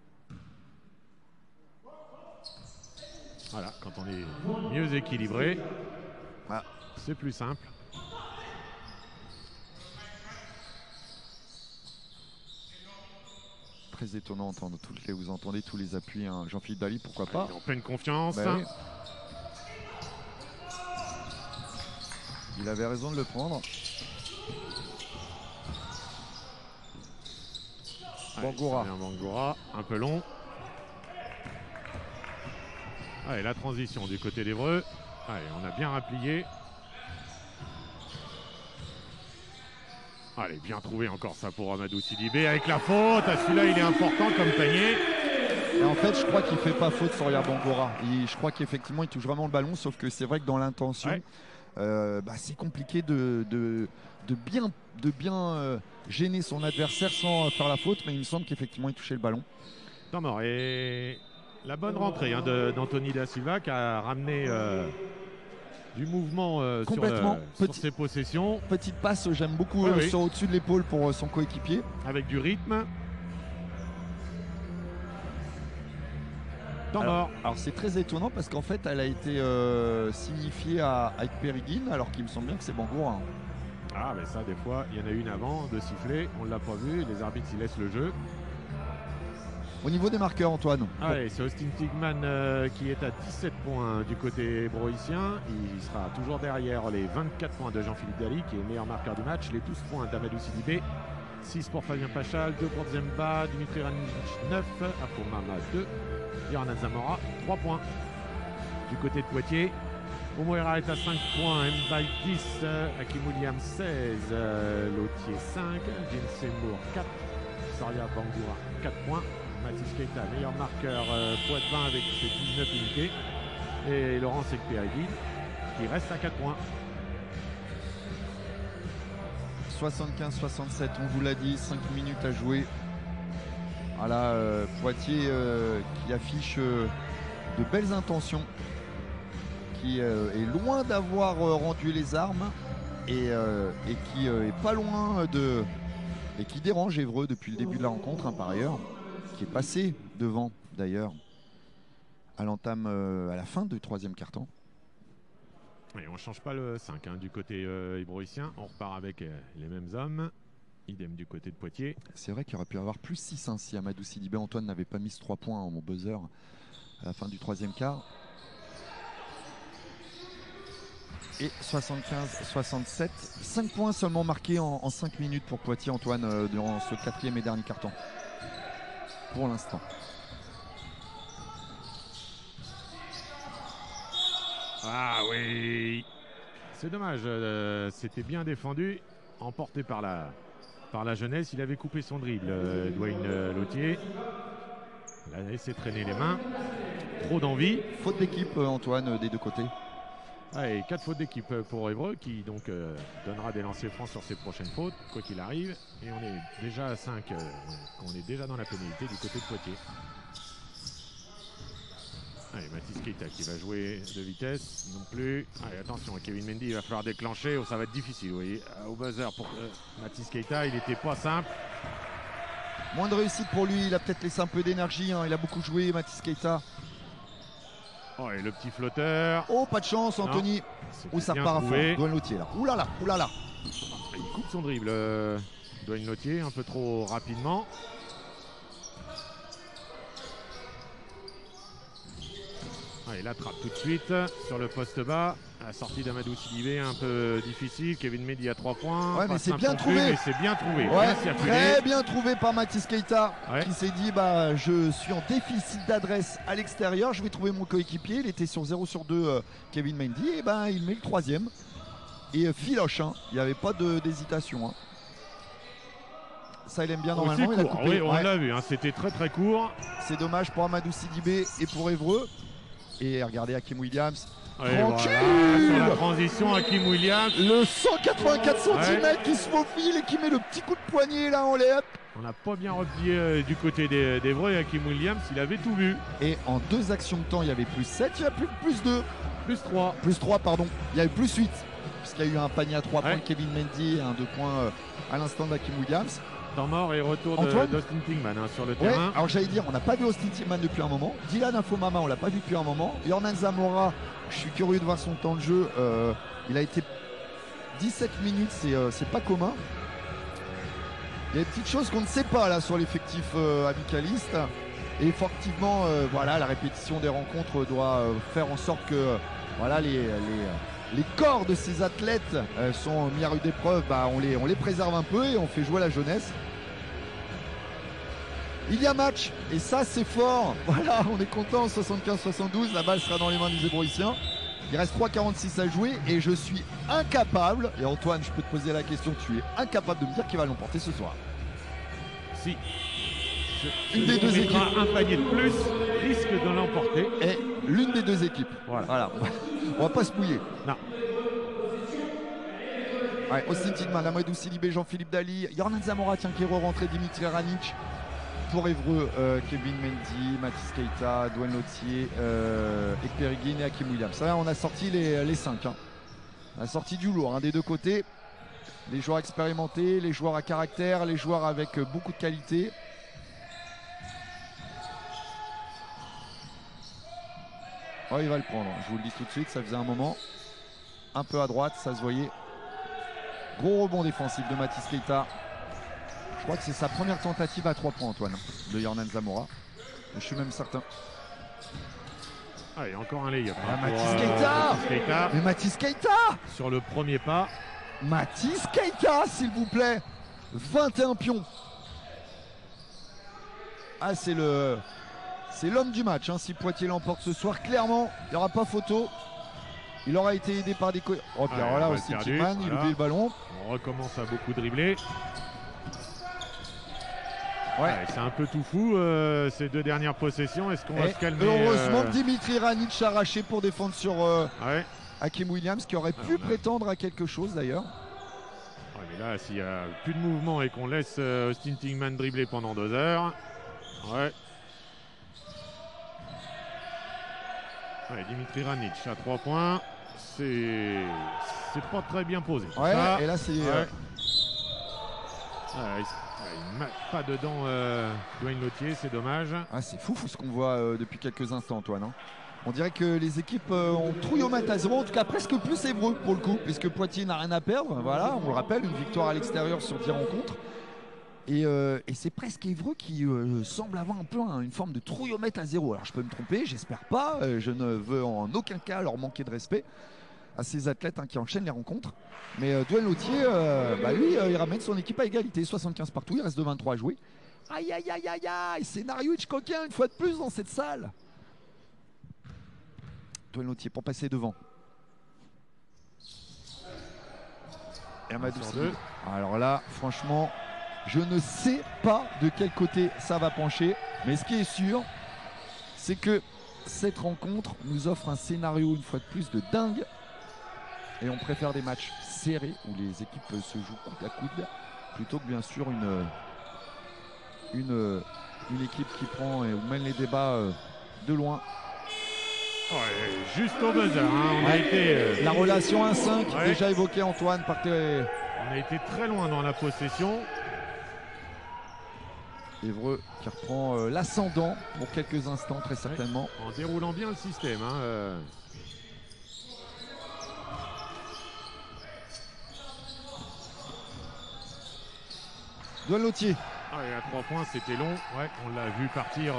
Voilà, quand on est mieux équilibré, Voilà. c'est plus simple. Très étonnant d'entendre vous entendez tous les appuis. Hein. Jean-Philippe Daly, pourquoi pas. En pleine confiance. Bah oui. Il avait raison de le prendre. Bangoura. Bangoura, un peu long. Allez, la transition du côté d'Évreux. Allez, on a bien replié. Allez, bien trouvé encore ça pour Amadou Sidibé avec la faute. Celui-là, il est important comme panier. Et en fait, je crois qu'il ne fait pas faute sur Bangoura. Je crois qu'effectivement, il touche vraiment le ballon, sauf que c'est vrai que dans l'intention, c'est compliqué de bien gêner son adversaire sans faire la faute, mais il me semble qu'effectivement, il touchait le ballon. Non, et la bonne rentrée hein, d'Anthony Da Silva qui a ramené du mouvement sur ses possessions. Petite passe, j'aime beaucoup sur au-dessus de l'épaule pour son coéquipier. Avec du rythme. Temps mort. Alors c'est très étonnant parce qu'en fait elle a été signifiée avec Périguine alors qu'il me semble bien que c'est Bangoura. Hein. Ah mais ça des fois il y en a une avant de siffler, on ne l'a pas vu, les arbitres ils laissent le jeu. Au niveau des marqueurs Antoine. Allez, c'est Austin Tigman qui est à 17 points du côté broïcien. Il sera toujours derrière les 24 points de Jean-Philippe Daly qui est le meilleur marqueur du match. Les 12 points d'Amadou Sidibé. 6 pour Fabien Pachal, 2 pour Zemba, Dimitri Ranic 9, Afomama 2, Jordan Zamora 3 points. Du côté de Poitiers, Omoera est à 5 points, Mbaye 10, Hakim Williams 16, Lautier 5, Jim Seymour 4, Soria Bangoura 4 points, Mathis Keita meilleur marqueur Poitvin avec ses 19 unités et Laurent Sekpéagui qui reste à 4 points. 75-67, on vous l'a dit, 5 minutes à jouer. Voilà, Poitiers qui affiche de belles intentions, qui est loin d'avoir rendu les armes et qui est pas loin de... et qui dérange Évreux depuis le début de la rencontre, hein, par ailleurs, qui est passé devant d'ailleurs à l'entame, à la fin du troisième quart-temps. Et on ne change pas le 5 hein, du côté ébroïcien, on repart avec les mêmes hommes, idem du côté de Poitiers. C'est vrai qu'il aurait pu avoir plus 6 hein, si Amadou Sidibé Antoine n'avait pas mis ce 3 points au buzzer à la fin du troisième quart. Et 75-67, 5 points seulement marqués en 5 minutes pour Poitiers, Antoine, durant ce quatrième et dernier quart-temps pour l'instant. Ah oui, c'est dommage, c'était bien défendu, emporté par la jeunesse. Il avait coupé son dribble, Dwayne Lautier. Il a laissé traîner les mains, trop d'envie. Faute d'équipe, Antoine, des deux côtés. Et 4 fautes d'équipe pour Évreux qui donc donnera des lancers francs sur ses prochaines fautes, quoi qu'il arrive. Et on est déjà à 5, on est déjà dans la pénalité du côté de Poitiers. Allez, Mathis Keita qui va jouer de vitesse, non plus. Allez, attention, Kevin Mendy, il va falloir déclencher, ça va être difficile, vous voyez. Au buzzer pour Mathis Keita, il n'était pas simple. Moins de réussite pour lui, il a peut-être laissé un peu d'énergie, hein. Il a beaucoup joué, Mathis Keita. Oh, et le petit flotteur. Oh, pas de chance, Anthony. Où ça repart à fond, Dwayne Lautier là. Ouh là là, ouh là là. Il coupe son dribble, Dwayne Lautier, un peu trop rapidement. Il attrape tout de suite sur le poste bas. La sortie d'Amadou Sidibé un peu difficile. Kevin Mendy à 3 points. Ouais, mais c'est bien trouvé. C'est bien trouvé. Ouais, très bien trouvé par Mathis Keita, qui s'est dit bah, je suis en déficit d'adresse à l'extérieur. Je vais trouver mon coéquipier. Il était sur 0 sur 2, Kevin Mendy. Et ben, il met le troisième. Et filoche. Hein. Il n'y avait pas d'hésitation. Hein. Ça, il aime bien normalement. Il a coupé. Oui, on l'a vu. Hein. C'était très très court. C'est dommage pour Amadou Sidibé et pour Évreux. Et regardez Hakim Williams. Tranquille, voilà, sur la transition, Hakim Williams. Le 184 cm qui se faufile et qui met le petit coup de poignet là en lay-up. On n'a pas bien replié du côté d'Évreux et Hakim Williams, il avait tout vu. Et en 2 actions de temps, il y avait plus 7, il y a plus 2. Plus 3. Plus 3, pardon. Il y avait plus 8. Puisqu'il y a eu un panier à 3 points de Kevin Mendy et un 2 points à l'instant d'Hakim Williams. Temps mort et retour d'Austin Tingman sur le terrain. Alors j'allais dire, on n'a pas vu Austin Tingman depuis un moment. Dylan Infomama, on l'a pas vu depuis un moment. Yornan Zamora, je suis curieux de voir son temps de jeu. Il a été 17 minutes, c'est pas commun. Il y a des petites choses qu'on ne sait pas là sur l'effectif amicaliste. Et effectivement, voilà, la répétition des rencontres doit faire en sorte que voilà, les corps de ces athlètes sont mis à rude épreuve. Bah, on les préserve un peu et on fait jouer la jeunesse. Il y a match et ça c'est fort. Voilà, on est content. 75-72, la balle sera dans les mains des Ébroïciens. Il reste 3,46 à jouer et je suis incapable, et Antoine, je peux te poser la question, tu es incapable de me dire qui va l'emporter ce soir. Si une des deux équipes, un panier de plus risque de l'emporter. Et l'une des deux équipes. Voilà. On va pas se mouiller. Non. Ouais, Austin Tingman, Amadou Sidibé, Jean-Philippe Dali, Yornan Zamora, tiens, qui est rentré, Dimitri Ranic. Pour Évreux, Kevin Mendy, Mathis Keita, Dwayne Lautier, Ekperiguin et Hakim Williams. Ça, on a sorti les 5. Hein. On a sorti du lourd des deux côtés. Les joueurs expérimentés, les joueurs à caractère, les joueurs avec beaucoup de qualité. Oh, il va le prendre, je vous le dis tout de suite, ça faisait un moment. Un peu à droite, ça se voyait. Gros rebond défensif de Mathis Keita. Je crois que c'est sa première tentative à 3 points, Antoine, de Yornan Zamora. Je suis même certain. Allez, encore un lay-up. Mathis Keita. Mais Mathis Keita sur le premier pas. Mathis Keita, s'il vous plaît. 21 pions. Ah, c'est l'homme du match. Hein. Si Poitiers l'emporte ce soir, clairement, il n'y aura pas photo. Il aura été aidé par des... Oh, puis alors là, Austin Tingman, il oublie le ballon. On recommence à beaucoup dribbler. Ouais. C'est un peu tout fou ces 2 dernières possessions. Est-ce qu'on va se calmer? Heureusement que Dimitri Ranic a arraché pour défendre sur Hakim Williams, qui aurait pu prétendre à quelque chose d'ailleurs. Mais Là, s'il n'y a plus de mouvement et qu'on laisse Austin Tingman dribbler pendant 2 heures, ouais. Ouais, Dimitri Ranić à 3 points, c'est pas très bien posé. Ouais, ça, et là c'est... ouais. Il ne marque pas dedans Dwayne Lautier, c'est dommage. Ah, c'est fou ce qu'on voit depuis quelques instants, Antoine. Hein. On dirait que les équipes ont trouillé au mat à 0, en tout cas presque plus Évreux pour le coup, puisque Poitiers n'a rien à perdre. Voilà, on le rappelle, une victoire à l'extérieur sur 10 rencontres. Et c'est presque Évreux qui semble avoir un peu une forme de trouillomètre à 0. Alors je peux me tromper, j'espère pas. Je ne veux en aucun cas leur manquer de respect à ces athlètes qui enchaînent les rencontres. Mais Dwayne Lautier, lui, il ramène son équipe à égalité. 75 partout, il reste de 23 à jouer. Aïe, aïe, aïe, aïe, aïe, scénario Hitchcockien une fois de plus dans cette salle. Dwayne Lautier pour passer devant. Et Amadou Sidibé. Alors là, franchement, je ne sais pas de quel côté ça va pencher. Mais ce qui est sûr, c'est que cette rencontre nous offre un scénario une fois de plus de dingue. Et on préfère des matchs serrés où les équipes se jouent coude à coude plutôt que bien sûr une équipe qui prend et mène les débats de loin. Ouais, juste au buzzer. On a été, la relation 1-5 déjà évoquée, Antoine. On a été très loin dans la possession. Évreux qui reprend l'ascendant pour quelques instants très certainement. En déroulant bien le système. Dwayne Lautier. À 3 points, c'était long. Ouais, on l'a vu partir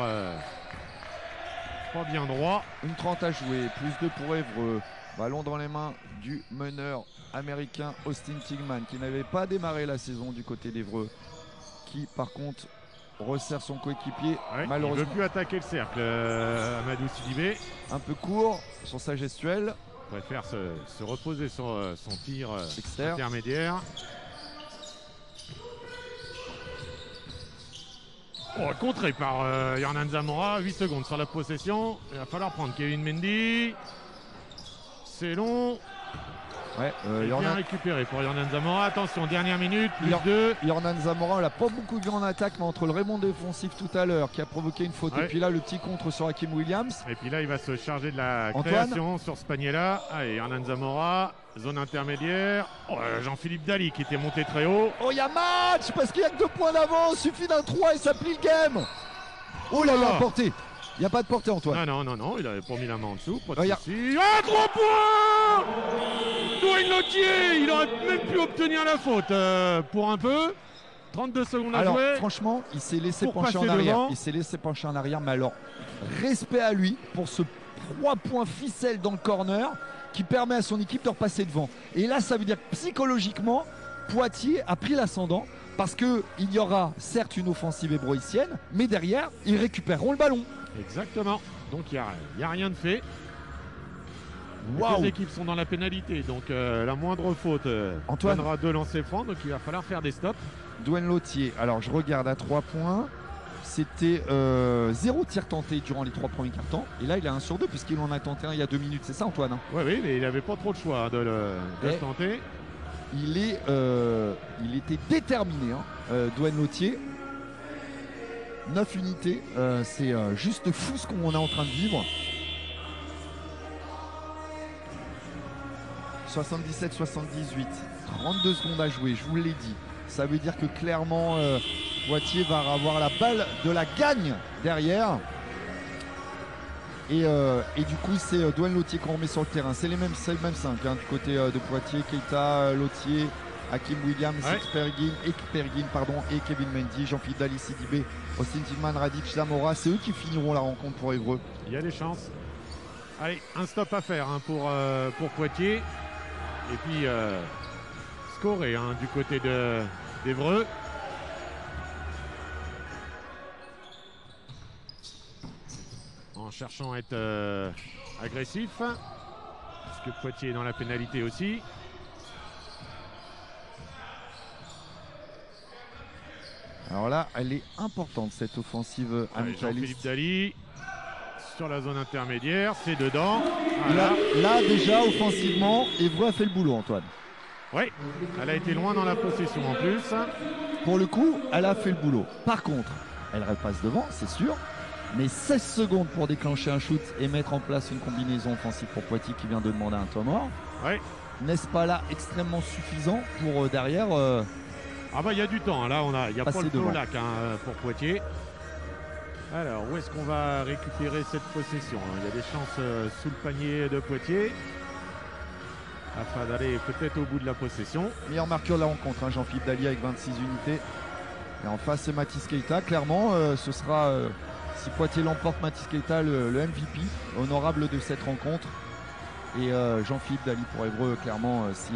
pas bien droit. Une 30 à jouer, plus 2 pour Évreux. Ballon dans les mains du meneur américain Austin Tingman qui n'avait pas démarré la saison du côté d'Évreux. Qui par contre resserre son coéquipier. Malheureusement. Il ne veut plus attaquer le cercle, Amadou Sidibé. Un peu court sur sa gestuelle. Il préfère se reposer sur son tir intermédiaire. Contré par Hernan Zamora, 8 secondes sur la possession. Il va falloir prendre Kevin Mendy. C'est long. Bien récupéré pour Hernan Zamora. Attention, dernière minute, plus 2. Hernan Zamora, on l'a pas beaucoup vu en attaque, mais entre le Raymond défensif tout à l'heure qui a provoqué une faute, et puis là le petit contre sur Hakim Williams. Et puis là, il va se charger de la création sur Spagnola. Allez, Hernan Zamora, zone intermédiaire. Jean-Philippe Daly qui était monté très haut. Il y a match parce qu'il n'y a que 2 points d'avance. Suffit d'un 3 et ça plie le game. Oh là là, portée. Il n'y a pas de portée, Antoine. Non, il avait pas mis la main en dessous. Pas de souci. 3 points Dwayne Lautier, il aurait même pu obtenir la faute pour un peu. 32 secondes à jouer. Franchement, il s'est laissé pencher en arrière. Il s'est laissé pencher en arrière, mais alors, respect à lui pour ce 3 points ficelle dans le corner qui permet à son équipe de repasser devant. Et là, ça veut dire que psychologiquement, Poitiers a pris l'ascendant parce qu'il y aura certes une offensive ébroïcienne, mais derrière, ils récupéreront le ballon. Exactement. Donc il n'y a rien de fait. Les équipes sont dans la pénalité, donc la moindre faute donnera 2 lancers francs, donc il va falloir faire des stops. Dwayne Lautier, alors je regarde à 3 points. C'était 0 tir tenté durant les 3 premiers quarts-temps. Et là, il a 1 sur 2 puisqu'il en a tenté un il y a 2 minutes. C'est ça, Antoine? Oui, mais il n'avait pas trop de choix de le tenter. Il était déterminé, Dwayne Lautier. 9 unités, c'est juste fou ce qu'on est en train de vivre. 77-78, 32 secondes à jouer, je vous l'ai dit. Ça veut dire que clairement, Poitiers va avoir la balle de la gagne derrière. Et du coup, c'est Dwayne Lautier qu'on remet sur le terrain. C'est le même 5 du côté de Poitiers. Keita, Lautier, Hakim Williams, Ekpergin et Kevin Mendy, Jean-Philippe Daly, Sidibé, Austin Tingman, Radic, Zamora. C'est eux qui finiront la rencontre pour Évreux. Il y a des chances. Allez, un stop à faire pour Poitiers. Et puis scorer du côté d'Évreux. En cherchant à être agressif. Puisque Poitiers est dans la pénalité aussi. Alors là, elle est importante cette offensive amitaliste. Jean-Philippe Daly sur la zone intermédiaire, c'est dedans. Voilà. Là déjà, offensivement, Évreux a fait le boulot, Antoine. Oui, elle a été loin dans la possession en plus. Pour le coup, elle a fait le boulot. Par contre, elle repasse devant, c'est sûr. Mais 16 secondes pour déclencher un shoot et mettre en place une combinaison offensive pour Poitiers qui vient de demander un temps mort. Oui. N'est-ce pas là extrêmement suffisant pour derrière Ah bah il y a du temps, là il y a Paul Paulac pour Poitiers. Alors où est-ce qu'on va récupérer cette possession? Il y a des chances sous le panier de Poitiers afin d'aller peut-être au bout de la possession. Meilleur marqueur de la rencontre, Jean-Philippe Dallier avec 26 unités. Et en face c'est Mathis Keita. Clairement ce sera, si Poitiers l'emporte, Mathis Keita le MVP honorable de cette rencontre. Et Jean-Philippe Dallier pour Évreux, clairement, si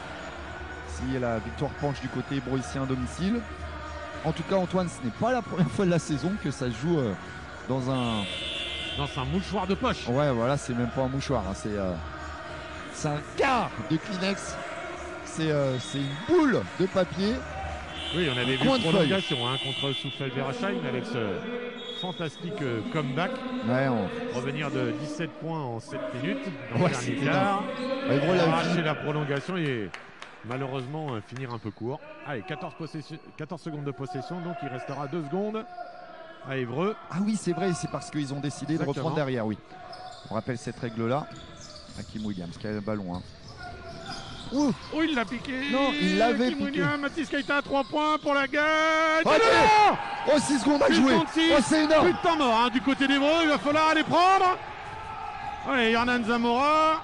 la victoire penche du côté broïcien à domicile. En tout cas, Antoine, ce n'est pas la première fois de la saison que ça se joue dans un mouchoir de poche. Ouais, voilà, c'est même pas un mouchoir, hein, c'est un quart de Kleenex. C'est une boule de papier. Oui, on avait vu une prolongation contre Souffel Verachheim avec ce fantastique comeback. Ouais, revenir de 17 points en 7 minutes. Ouais, c'est arracher la prolongation et malheureusement finir un peu court. Allez, 14 secondes de possession, donc il restera 2 secondes à Évreux. Ah oui, c'est vrai, c'est parce qu'ils ont décidé de reprendre derrière, oui. On rappelle cette règle-là. Hakim Williams qui a le ballon. Oh, il l'a piqué. Non, il l'avait piqué. Mathis Keita à 3 points pour la gagne. Oh, 6 secondes à jouer. Oh, c'est énorme. Plus de temps mort du côté d'Évreux. Il va falloir aller prendre. Allez, Hernan Zamora.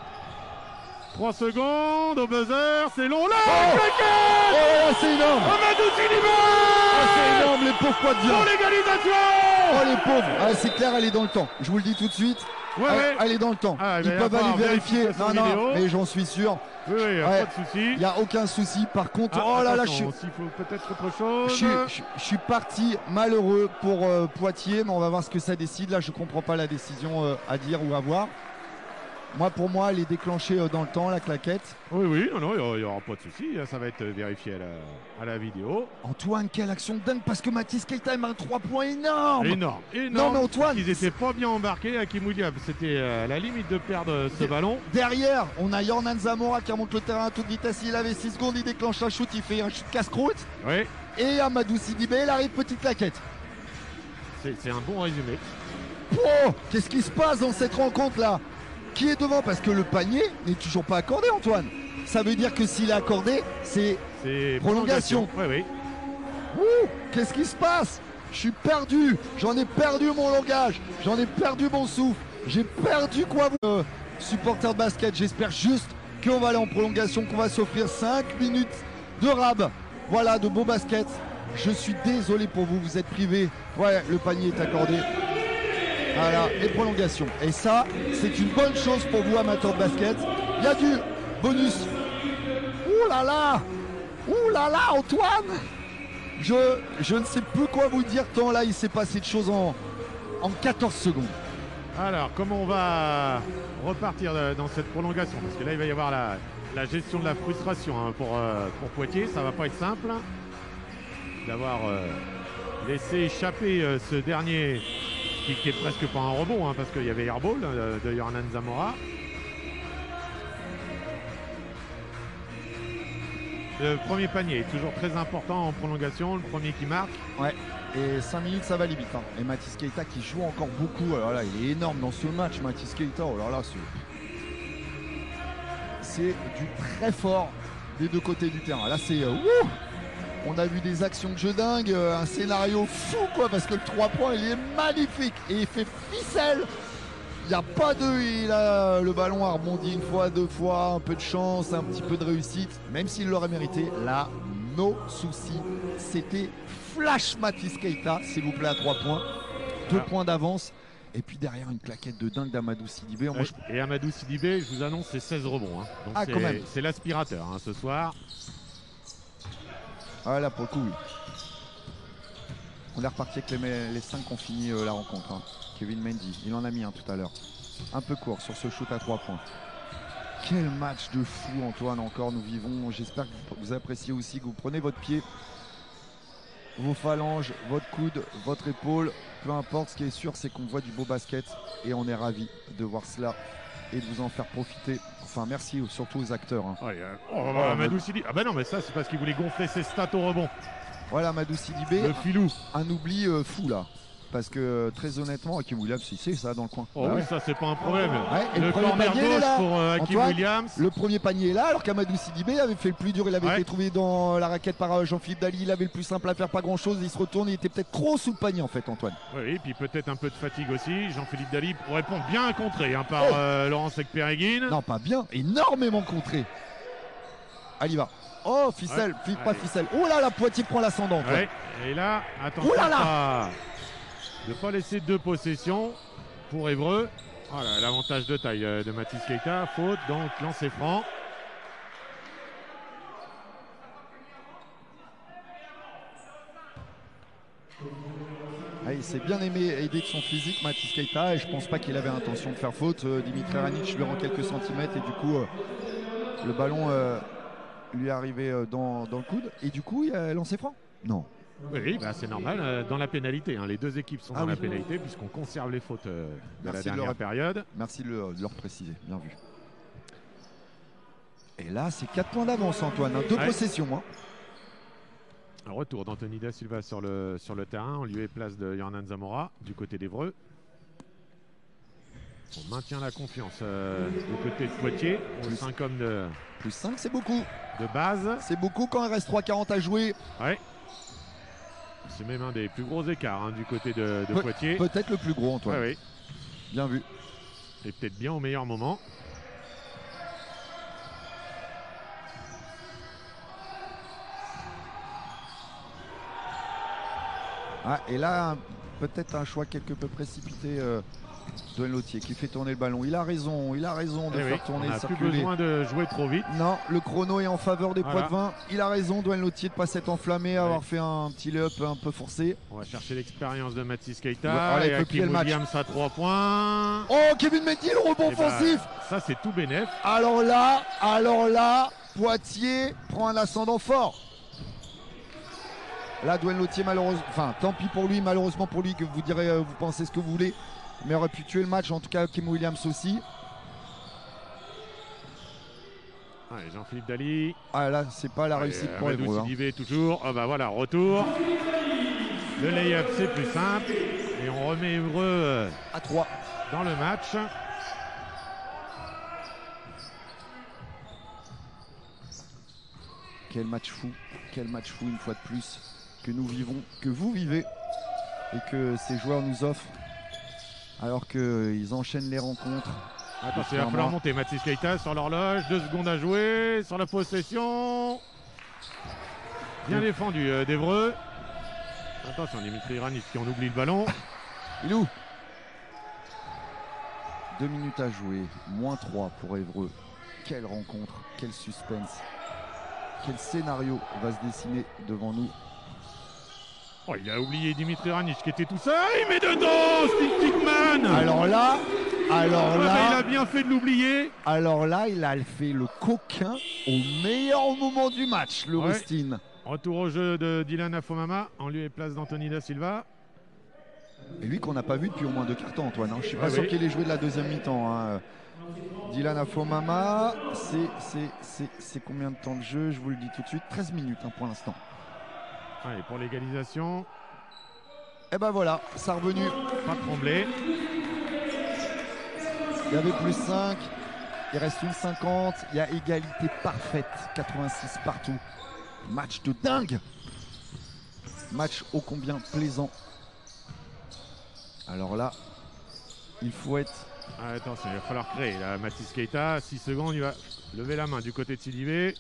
3 secondes au buzzer. C'est long là. Oh, c'est énorme. Amadou Sidibé. C'est énorme, les pauvres poids de bien. Pour l'égalisation. Oh, les pauvres. C'est clair, elle est dans le temps. Je vous le dis tout de suite. Elle est dans le temps. Ils peuvent aller vérifier. Non, mais j'en suis sûr. Oui, pas de souci. Il n'y a aucun souci. Par contre, oh là là, il faut peut-être autre chose. Je suis parti malheureux pour Poitiers, mais on va voir ce que ça décide. Là, je ne comprends pas la décision à dire ou à voir. Pour moi, elle est déclenchée dans le temps, la claquette. Oui, non, il n'y aura pas de souci. Ça va être vérifié à la vidéo. Antoine, quelle action dingue, parce que Mathis Keita met un 3 points énorme. Énorme. Non, mais Antoine, ils n'étaient pas bien embarqués à Hakim Williams. C'était à la limite de perdre ce ballon. Derrière, on a Hernan Zamora qui remonte le terrain à toute vitesse. Il avait 6 secondes, il déclenche un shoot, il fait un shoot casse-croûte. Oui. Et Amadou Sidibé, il arrive, petite claquette. C'est un bon résumé. Oh, qu'est-ce qui se passe dans cette rencontre-là? Qui est devant? Parce que le panier n'est toujours pas accordé, Antoine. Ça veut dire que s'il est accordé, c'est prolongation. Oui. Qu'est-ce qui se passe? Je suis perdu. J'en ai perdu mon langage. J'en ai perdu mon souffle. J'ai perdu quoi, vous, supporters de basket. J'espère juste qu'on va aller en prolongation, qu'on va s'offrir 5 minutes de rab. Voilà, de beau basket. Je suis désolé pour vous. Vous êtes privés. Ouais, le panier est accordé. Voilà, et prolongation. Et ça, c'est une bonne chose pour vous, amateurs de basket. Il y a du bonus. Ouh là là, Antoine. Je ne sais plus quoi vous dire tant là, il s'est passé de choses en 14 secondes. Alors, comment on va repartir dans cette prolongation? Parce que là, il va y avoir la gestion de la frustration pour Poitiers. Ça va pas être simple d'avoir laissé échapper ce dernier qui est presque pas un rebond, parce qu'il y avait airball de Hernan Zamora. Le premier panier est toujours très important en prolongation, le premier qui marque. Ouais, et 5 minutes ça va aller vite. Et Mathis Keita qui joue encore beaucoup. Alors là, il est énorme dans ce match, Mathis Keita. Alors là, c'est du très fort des deux côtés du terrain. Là, c'est on a vu des actions de jeu dingue, un scénario fou parce que le 3 points il est magnifique et il fait ficelle. Il n'y a pas il a le ballon a rebondi une fois, 2 fois, un peu de chance, un petit peu de réussite, même s'il l'aurait mérité. Là, no souci. C'était flash Mathis Keita, s'il vous plaît, à 3 points. 2 points d'avance. Et puis derrière une claquette de dingue d'Amadou Sidibé. Et Amadou Sidibé, je vous annonce, c'est 16 rebonds. Donc c'est l'aspirateur ce soir. Ah là pour le coup oui. On est reparti avec les 5 qui ont fini la rencontre. Kevin Mendy, il en a mis un tout à l'heure. Un peu court sur ce shoot à 3 points. Quel match de fou Antoine encore nous vivons. J'espère que vous appréciez aussi, que vous prenez votre pied, vos phalanges, votre coude, votre épaule. Peu importe, ce qui est sûr c'est qu'on voit du beau basket et on est ravis de voir cela et de vous en faire profiter. Enfin, merci surtout aux acteurs. Hein. Amadou Sidibé. Ah bah non, mais ça, c'est parce qu'il voulait gonfler ses stats au rebond. Voilà, Amadou Sidibé. Le filou. Un oubli fou là. Parce que très honnêtement, Hakim Williams, il sait ça dans le coin. Oh oui, ça c'est pas un problème. Ouais, et le corner gauche pour Hakim Antoine, Williams. Le premier panier est là, alors qu'Amadou Sidibé avait fait le plus dur. Il avait été trouvé dans la raquette par Jean-Philippe Dali. Il avait le plus simple à faire, pas grand chose. Il se retourne, il était peut-être trop sous le panier en fait, Antoine. Oui, puis peut-être un peu de fatigue aussi. Jean-Philippe Dali répond bien contré par Laurent Sec-Péréguine. Non, pas bien, énormément contré. Allez, va. Oh, ficelle, pas ficelle. Oh là là, Poitiers prend l'ascendant. Et là, attention. Oh là là, de ne pas laisser deux possessions pour Évreux. Voilà, l'avantage de taille de Mathis Keita. Faute, donc lancer franc. Il s'est bien aidé de son physique, Mathis Keita, et je pense pas qu'il avait l'intention de faire faute. Dimitri Ranić lui rend quelques centimètres et du coup le ballon lui est arrivé dans le coude. Et du coup, il a lancé franc. Non. Oui, bah c'est normal, dans la pénalité. Hein. Les deux équipes sont dans la pénalité puisqu'on conserve les fautes de la dernière période. Merci de leur préciser, bien vu. Et là, c'est 4 points d'avance, Antoine. Deux possessions. Hein. Un retour d'Anthony Da Silva sur le terrain, en lieu et place de Hernan Zamora du côté d'Évreux. On maintient la confiance du côté de Poitiers. Plus 5 hommes de... Plus 5, c'est beaucoup. De base. C'est beaucoup quand il reste 3,40 à jouer. Ouais. C'est même un des plus gros écarts du côté de Poitiers. Peut-être le plus gros, Antoine. Oui. Bien vu. Et peut-être bien au meilleur moment. Et là, peut-être un choix quelque peu précipité de Lotier qui fait tourner le ballon. Il a raison de faire tourner, on n'a plus besoin de jouer trop vite. Non, le chrono est en faveur des Poitevins. Il a raison, Douane Lotier, de ne pas s'être enflammé, avoir fait un petit lay-up un peu forcé. On va chercher l'expérience de Mathis Keita. Allez, et Hakim Williams à 3 points. Oh, Kevin Mendy, le rebond offensif. Ça, c'est tout bénef. Alors là, Poitiers prend un ascendant fort. Là, Douane Lotier, malheureusement, enfin, tant pis pour lui, malheureusement pour lui, que vous direz, vous pensez ce que vous voulez, mais aurait pu tuer le match, en tout cas, Hakim Williams aussi. Allez, Jean-Philippe Dali. Là, c'est pas la réussite pour Évreux. Amadou Sidibé toujours. Ah bah voilà, retour. Le lay-up, c'est plus simple. Et on remet Évreux à 3 dans le match. Quel match fou une fois de plus que nous vivons, que vous vivez et que ces joueurs nous offrent alors qu'ils enchaînent les rencontres. Attention, il va falloir monter. Mathis Keita sur l'horloge, 2 secondes à jouer sur la possession. Bien défendu d'Évreux. Attention, Dimitri Ranić qui en oublie le ballon. Il est où? 2 minutes à jouer, -3 pour Évreux. Quelle rencontre, quel suspense. Quel scénario va se dessiner devant nous? Oh, il a oublié Dimitri Ranić qui était tout seul. Il met dedans, Steve Tickman. Alors là, il a bien fait de l'oublier. Alors là, il a fait le coquin au meilleur moment du match, le Rustin. Retour au jeu de Dylan Afomama en lieu et place d'Anthony Da Silva. Et lui qu'on n'a pas vu depuis au moins 2 quarts temps, Antoine. Je suis pas sûr qu'il ait joué de la deuxième mi-temps. Dylan Afomama, c'est combien de temps de jeu? Je vous le dis tout de suite, 13 minutes pour l'instant. Allez, pour l'égalisation. Et ben voilà, ça revenu. Pas tremblé. Il y avait plus 5, il reste une 50, il y a égalité parfaite, 86 partout. Match de dingue. Match ô combien plaisant. Alors là, il faut être... attention, il va falloir créer. Là, Mathis Keita, 6 secondes, il va lever la main du côté de Sidibé.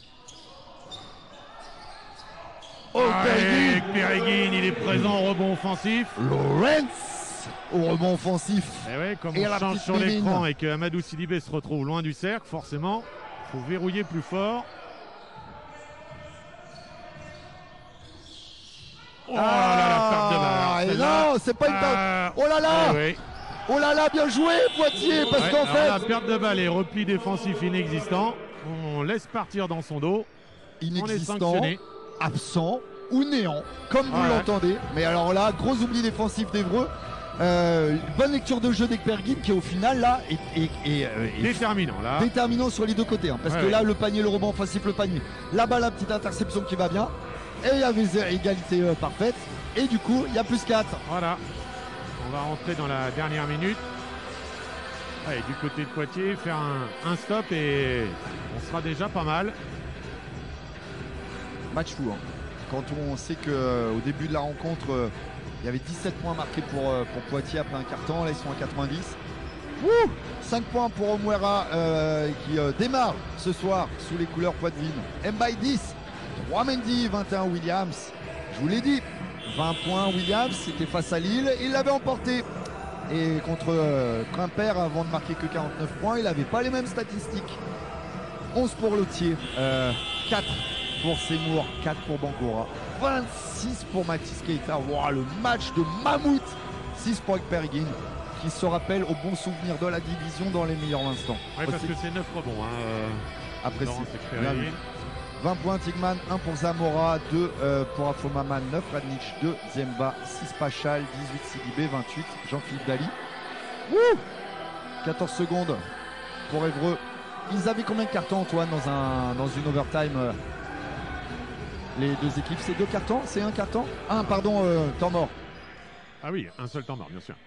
Péréguine, il est présent au rebond offensif. Lawrence au rebond offensif. Et comme on change sur l'écran et que Amadou Sidibé se retrouve loin du cercle, forcément, il faut verrouiller plus fort. Oh là là, la perte de balle. Non, c'est pas une perte. Oh là là. Oh là là, bien joué Poitiers, parce qu'en fait... La perte de balle et repli défensif inexistant. On laisse partir dans son dos. Inexistant, absent ou néant, comme vous l'entendez. Mais alors là, gros oubli défensif d'Évreux. bonne lecture de jeu d'Ekpergin qui au final là est déterminant là. Déterminant sur les deux côtés, hein, parce que là le panier, le rebond offensif, le panier, là-bas la petite interception qui va bien, et il y avait égalité parfaite, et du coup il y a plus 4. Voilà, on va rentrer dans la dernière minute. Allez, du côté de Poitiers, faire un stop et on sera déjà pas mal. Match fou, hein. Quand on sait qu'au début de la rencontre, il y avait 17 points marqués pour Poitiers après un carton, là ils sont à 90. 5 points pour Omuera qui démarre ce soir sous les couleurs Poitvine. Mbaye 10, 3 Mendy, 21 Williams. Je vous l'ai dit, 20 points Williams, c'était face à Lille, il l'avait emporté. Et contre Quimper, avant de marquer que 49 points, il n'avait pas les mêmes statistiques. 11 pour Lotier, 4 pour Seymour, 4 pour Bangora, 26 pour Mathis Keita. Wow, le match de mammouth. 6 pour Ekpergin, qui se rappelle au bon souvenir de la division dans les meilleurs instants. Oui, parce que c'est 9 rebonds. Après Laurence 20 points Tigman, 1 pour Zamora, 2 pour Afomaman, 9 Radnic, 2 Zemba, 6 Pachal, 18 Sidibé, 28 Jean-Philippe Dali. 14 secondes pour Évreux. Ils avaient combien de cartons, Antoine, dans une overtime les deux équipes? C'est 2 cartons? C'est 1 carton? Pardon, temps mort. Ah oui, un seul temps mort, bien sûr.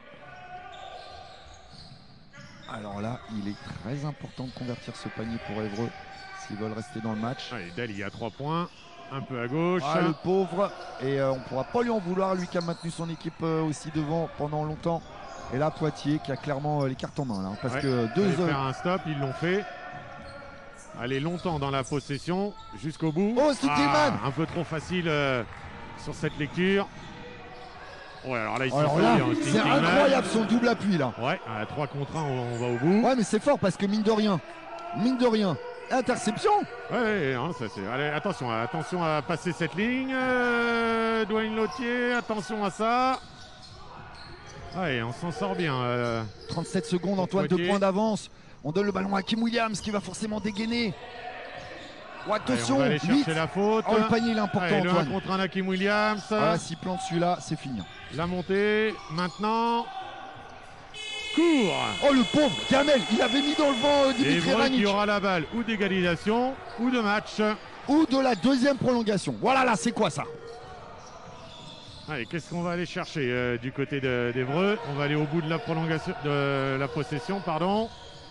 Alors là, il est très important de convertir ce panier pour Évreux s'ils veulent rester dans le match. Allez, Dali à 3 points, un peu à gauche. Le pauvre, et on ne pourra pas lui en vouloir, lui qui a maintenu son équipe aussi devant pendant longtemps. Et là, Poitiers qui a clairement les cartes en main, là, parce que faire un stop, ils l'ont fait. Allez, longtemps dans la possession, jusqu'au bout. Oh, Stigman, un peu trop facile sur cette lecture. Ouais, alors là, c'est incroyable son double appui là. Ouais, à 3 contre 1, on va au bout. Ouais, mais c'est fort parce que mine de rien, interception. Ouais, non, ça c'est. Allez, attention à passer cette ligne. Dwayne Lotier, attention à ça. Ouais, on s'en sort bien. 37 secondes, Antoine, 2 points d'avance. On donne le ballon à Kim Williams qui va forcément dégainer. Oh, attention, allez, on va aller chercher la faute. Oh, le panier il est important, allez, Antoine. Le 1 contre 1 à Kim Williams. Voilà, s'il plante celui-là, c'est fini. La montée, maintenant. Court. Oh, le pauvre Kamel, il avait mis dans le vent Dimitri Radnic. Il y aura la balle ou d'égalisation ou de match. Ou de la deuxième prolongation. Voilà, là, c'est quoi ça? Allez, qu'est-ce qu'on va aller chercher du côté d'Évreux? On va aller au bout de la prolongation, de la possession, pardon.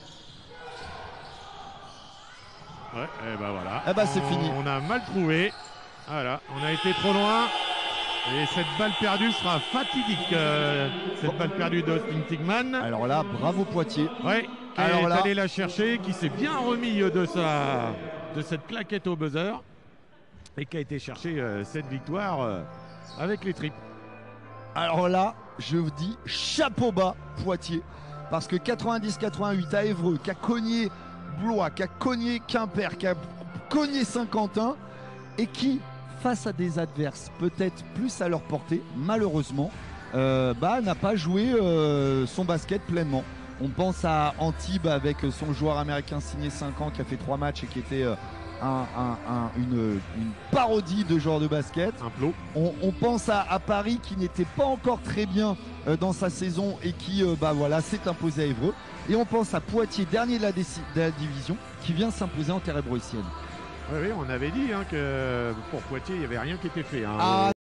Ouais, et ben voilà. Eh ben c'est fini. On a mal trouvé. Voilà, on a été trop loin. Et cette balle perdue sera fatidique. Cette balle perdue d'Austin Tigman. Alors là, bravo Poitiers. Ouais, qui est allé la chercher, qui s'est bien remis de cette claquette au buzzer. Et qui a été chercher cette victoire avec les tripes. Alors là, je vous dis chapeau bas Poitiers. Parce que 90-88 à Évreux, qui a cogné Blois, qui a cogné Quimper, qui a cogné Saint-Quentin, et qui, face à des adverses peut-être plus à leur portée, malheureusement, n'a pas joué son basket pleinement. On pense à Antibes avec son joueur américain signé 5 ans qui a fait 3 matchs et qui était une parodie de joueur de basket. Un plot. On pense à Paris qui n'était pas encore très bien dans sa saison et qui s'est imposé à Évreux. Et on pense à Poitiers, dernier de la division, qui vient s'imposer en terre ébreussienne. Oui, on avait dit que pour Poitiers, il n'y avait rien qui était fait.